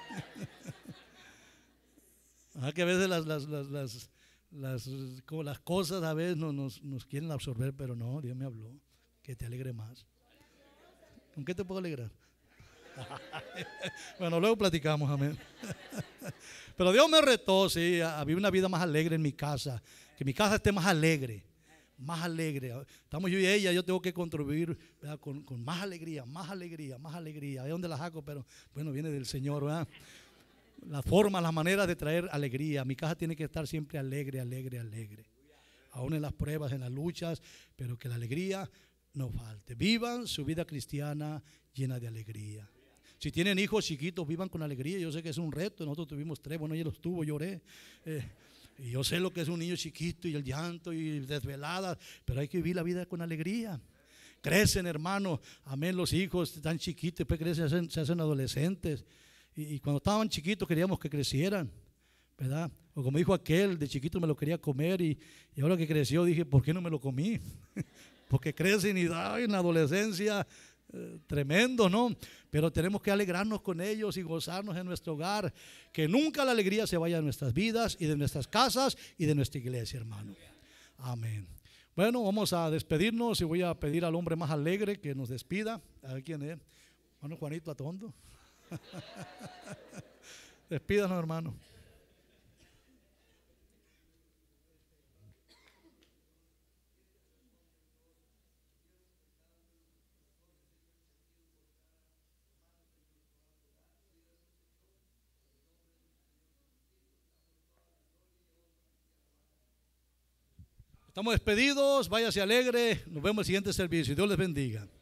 Ah, que a veces las, las, las, las, las, como las cosas a veces nos, nos, nos quieren absorber, pero no, Dios me habló, que te alegre más. ¿Con qué te puedo alegrar? Bueno, luego platicamos, amén. Pero Dios me retó, sí, a vivir una vida más alegre en mi casa, que mi casa esté más alegre, más alegre. Estamos yo y ella, yo tengo que contribuir con, con más alegría, más alegría, más alegría. ¿De dónde la saco? Pero bueno, viene del Señor, ¿verdad? La forma, las maneras de traer alegría. Mi casa tiene que estar siempre alegre, alegre, alegre. Aún en las pruebas, en las luchas, pero que la alegría no falte. Vivan su vida cristiana llena de alegría. Si tienen hijos chiquitos, vivan con alegría. Yo sé que es un reto. Nosotros tuvimos tres, bueno, ella los tuvo, lloré. Eh, y yo sé lo que es un niño chiquito y el llanto y desveladas, pero hay que vivir la vida con alegría. Crecen, hermano, amén, los hijos tan chiquitos, después crecen, se hacen, se hacen adolescentes. Y, y cuando estaban chiquitos queríamos que crecieran, ¿verdad? O como dijo aquel, de chiquito me lo quería comer y, y ahora que creció dije, ¿por qué no me lo comí? Porque crecen y ay, en la adolescencia, eh, tremendo, ¿no? Pero tenemos que alegrarnos con ellos y gozarnos en nuestro hogar. Que nunca la alegría se vaya de nuestras vidas y de nuestras casas y de nuestra iglesia, hermano. Amén. Bueno, vamos a despedirnos y voy a pedir al hombre más alegre que nos despida. A ver quién es. Hermano Juanito Atondo. Despídanos, hermano. Estamos despedidos, váyase alegre, nos vemos en el siguiente servicio. Dios les bendiga.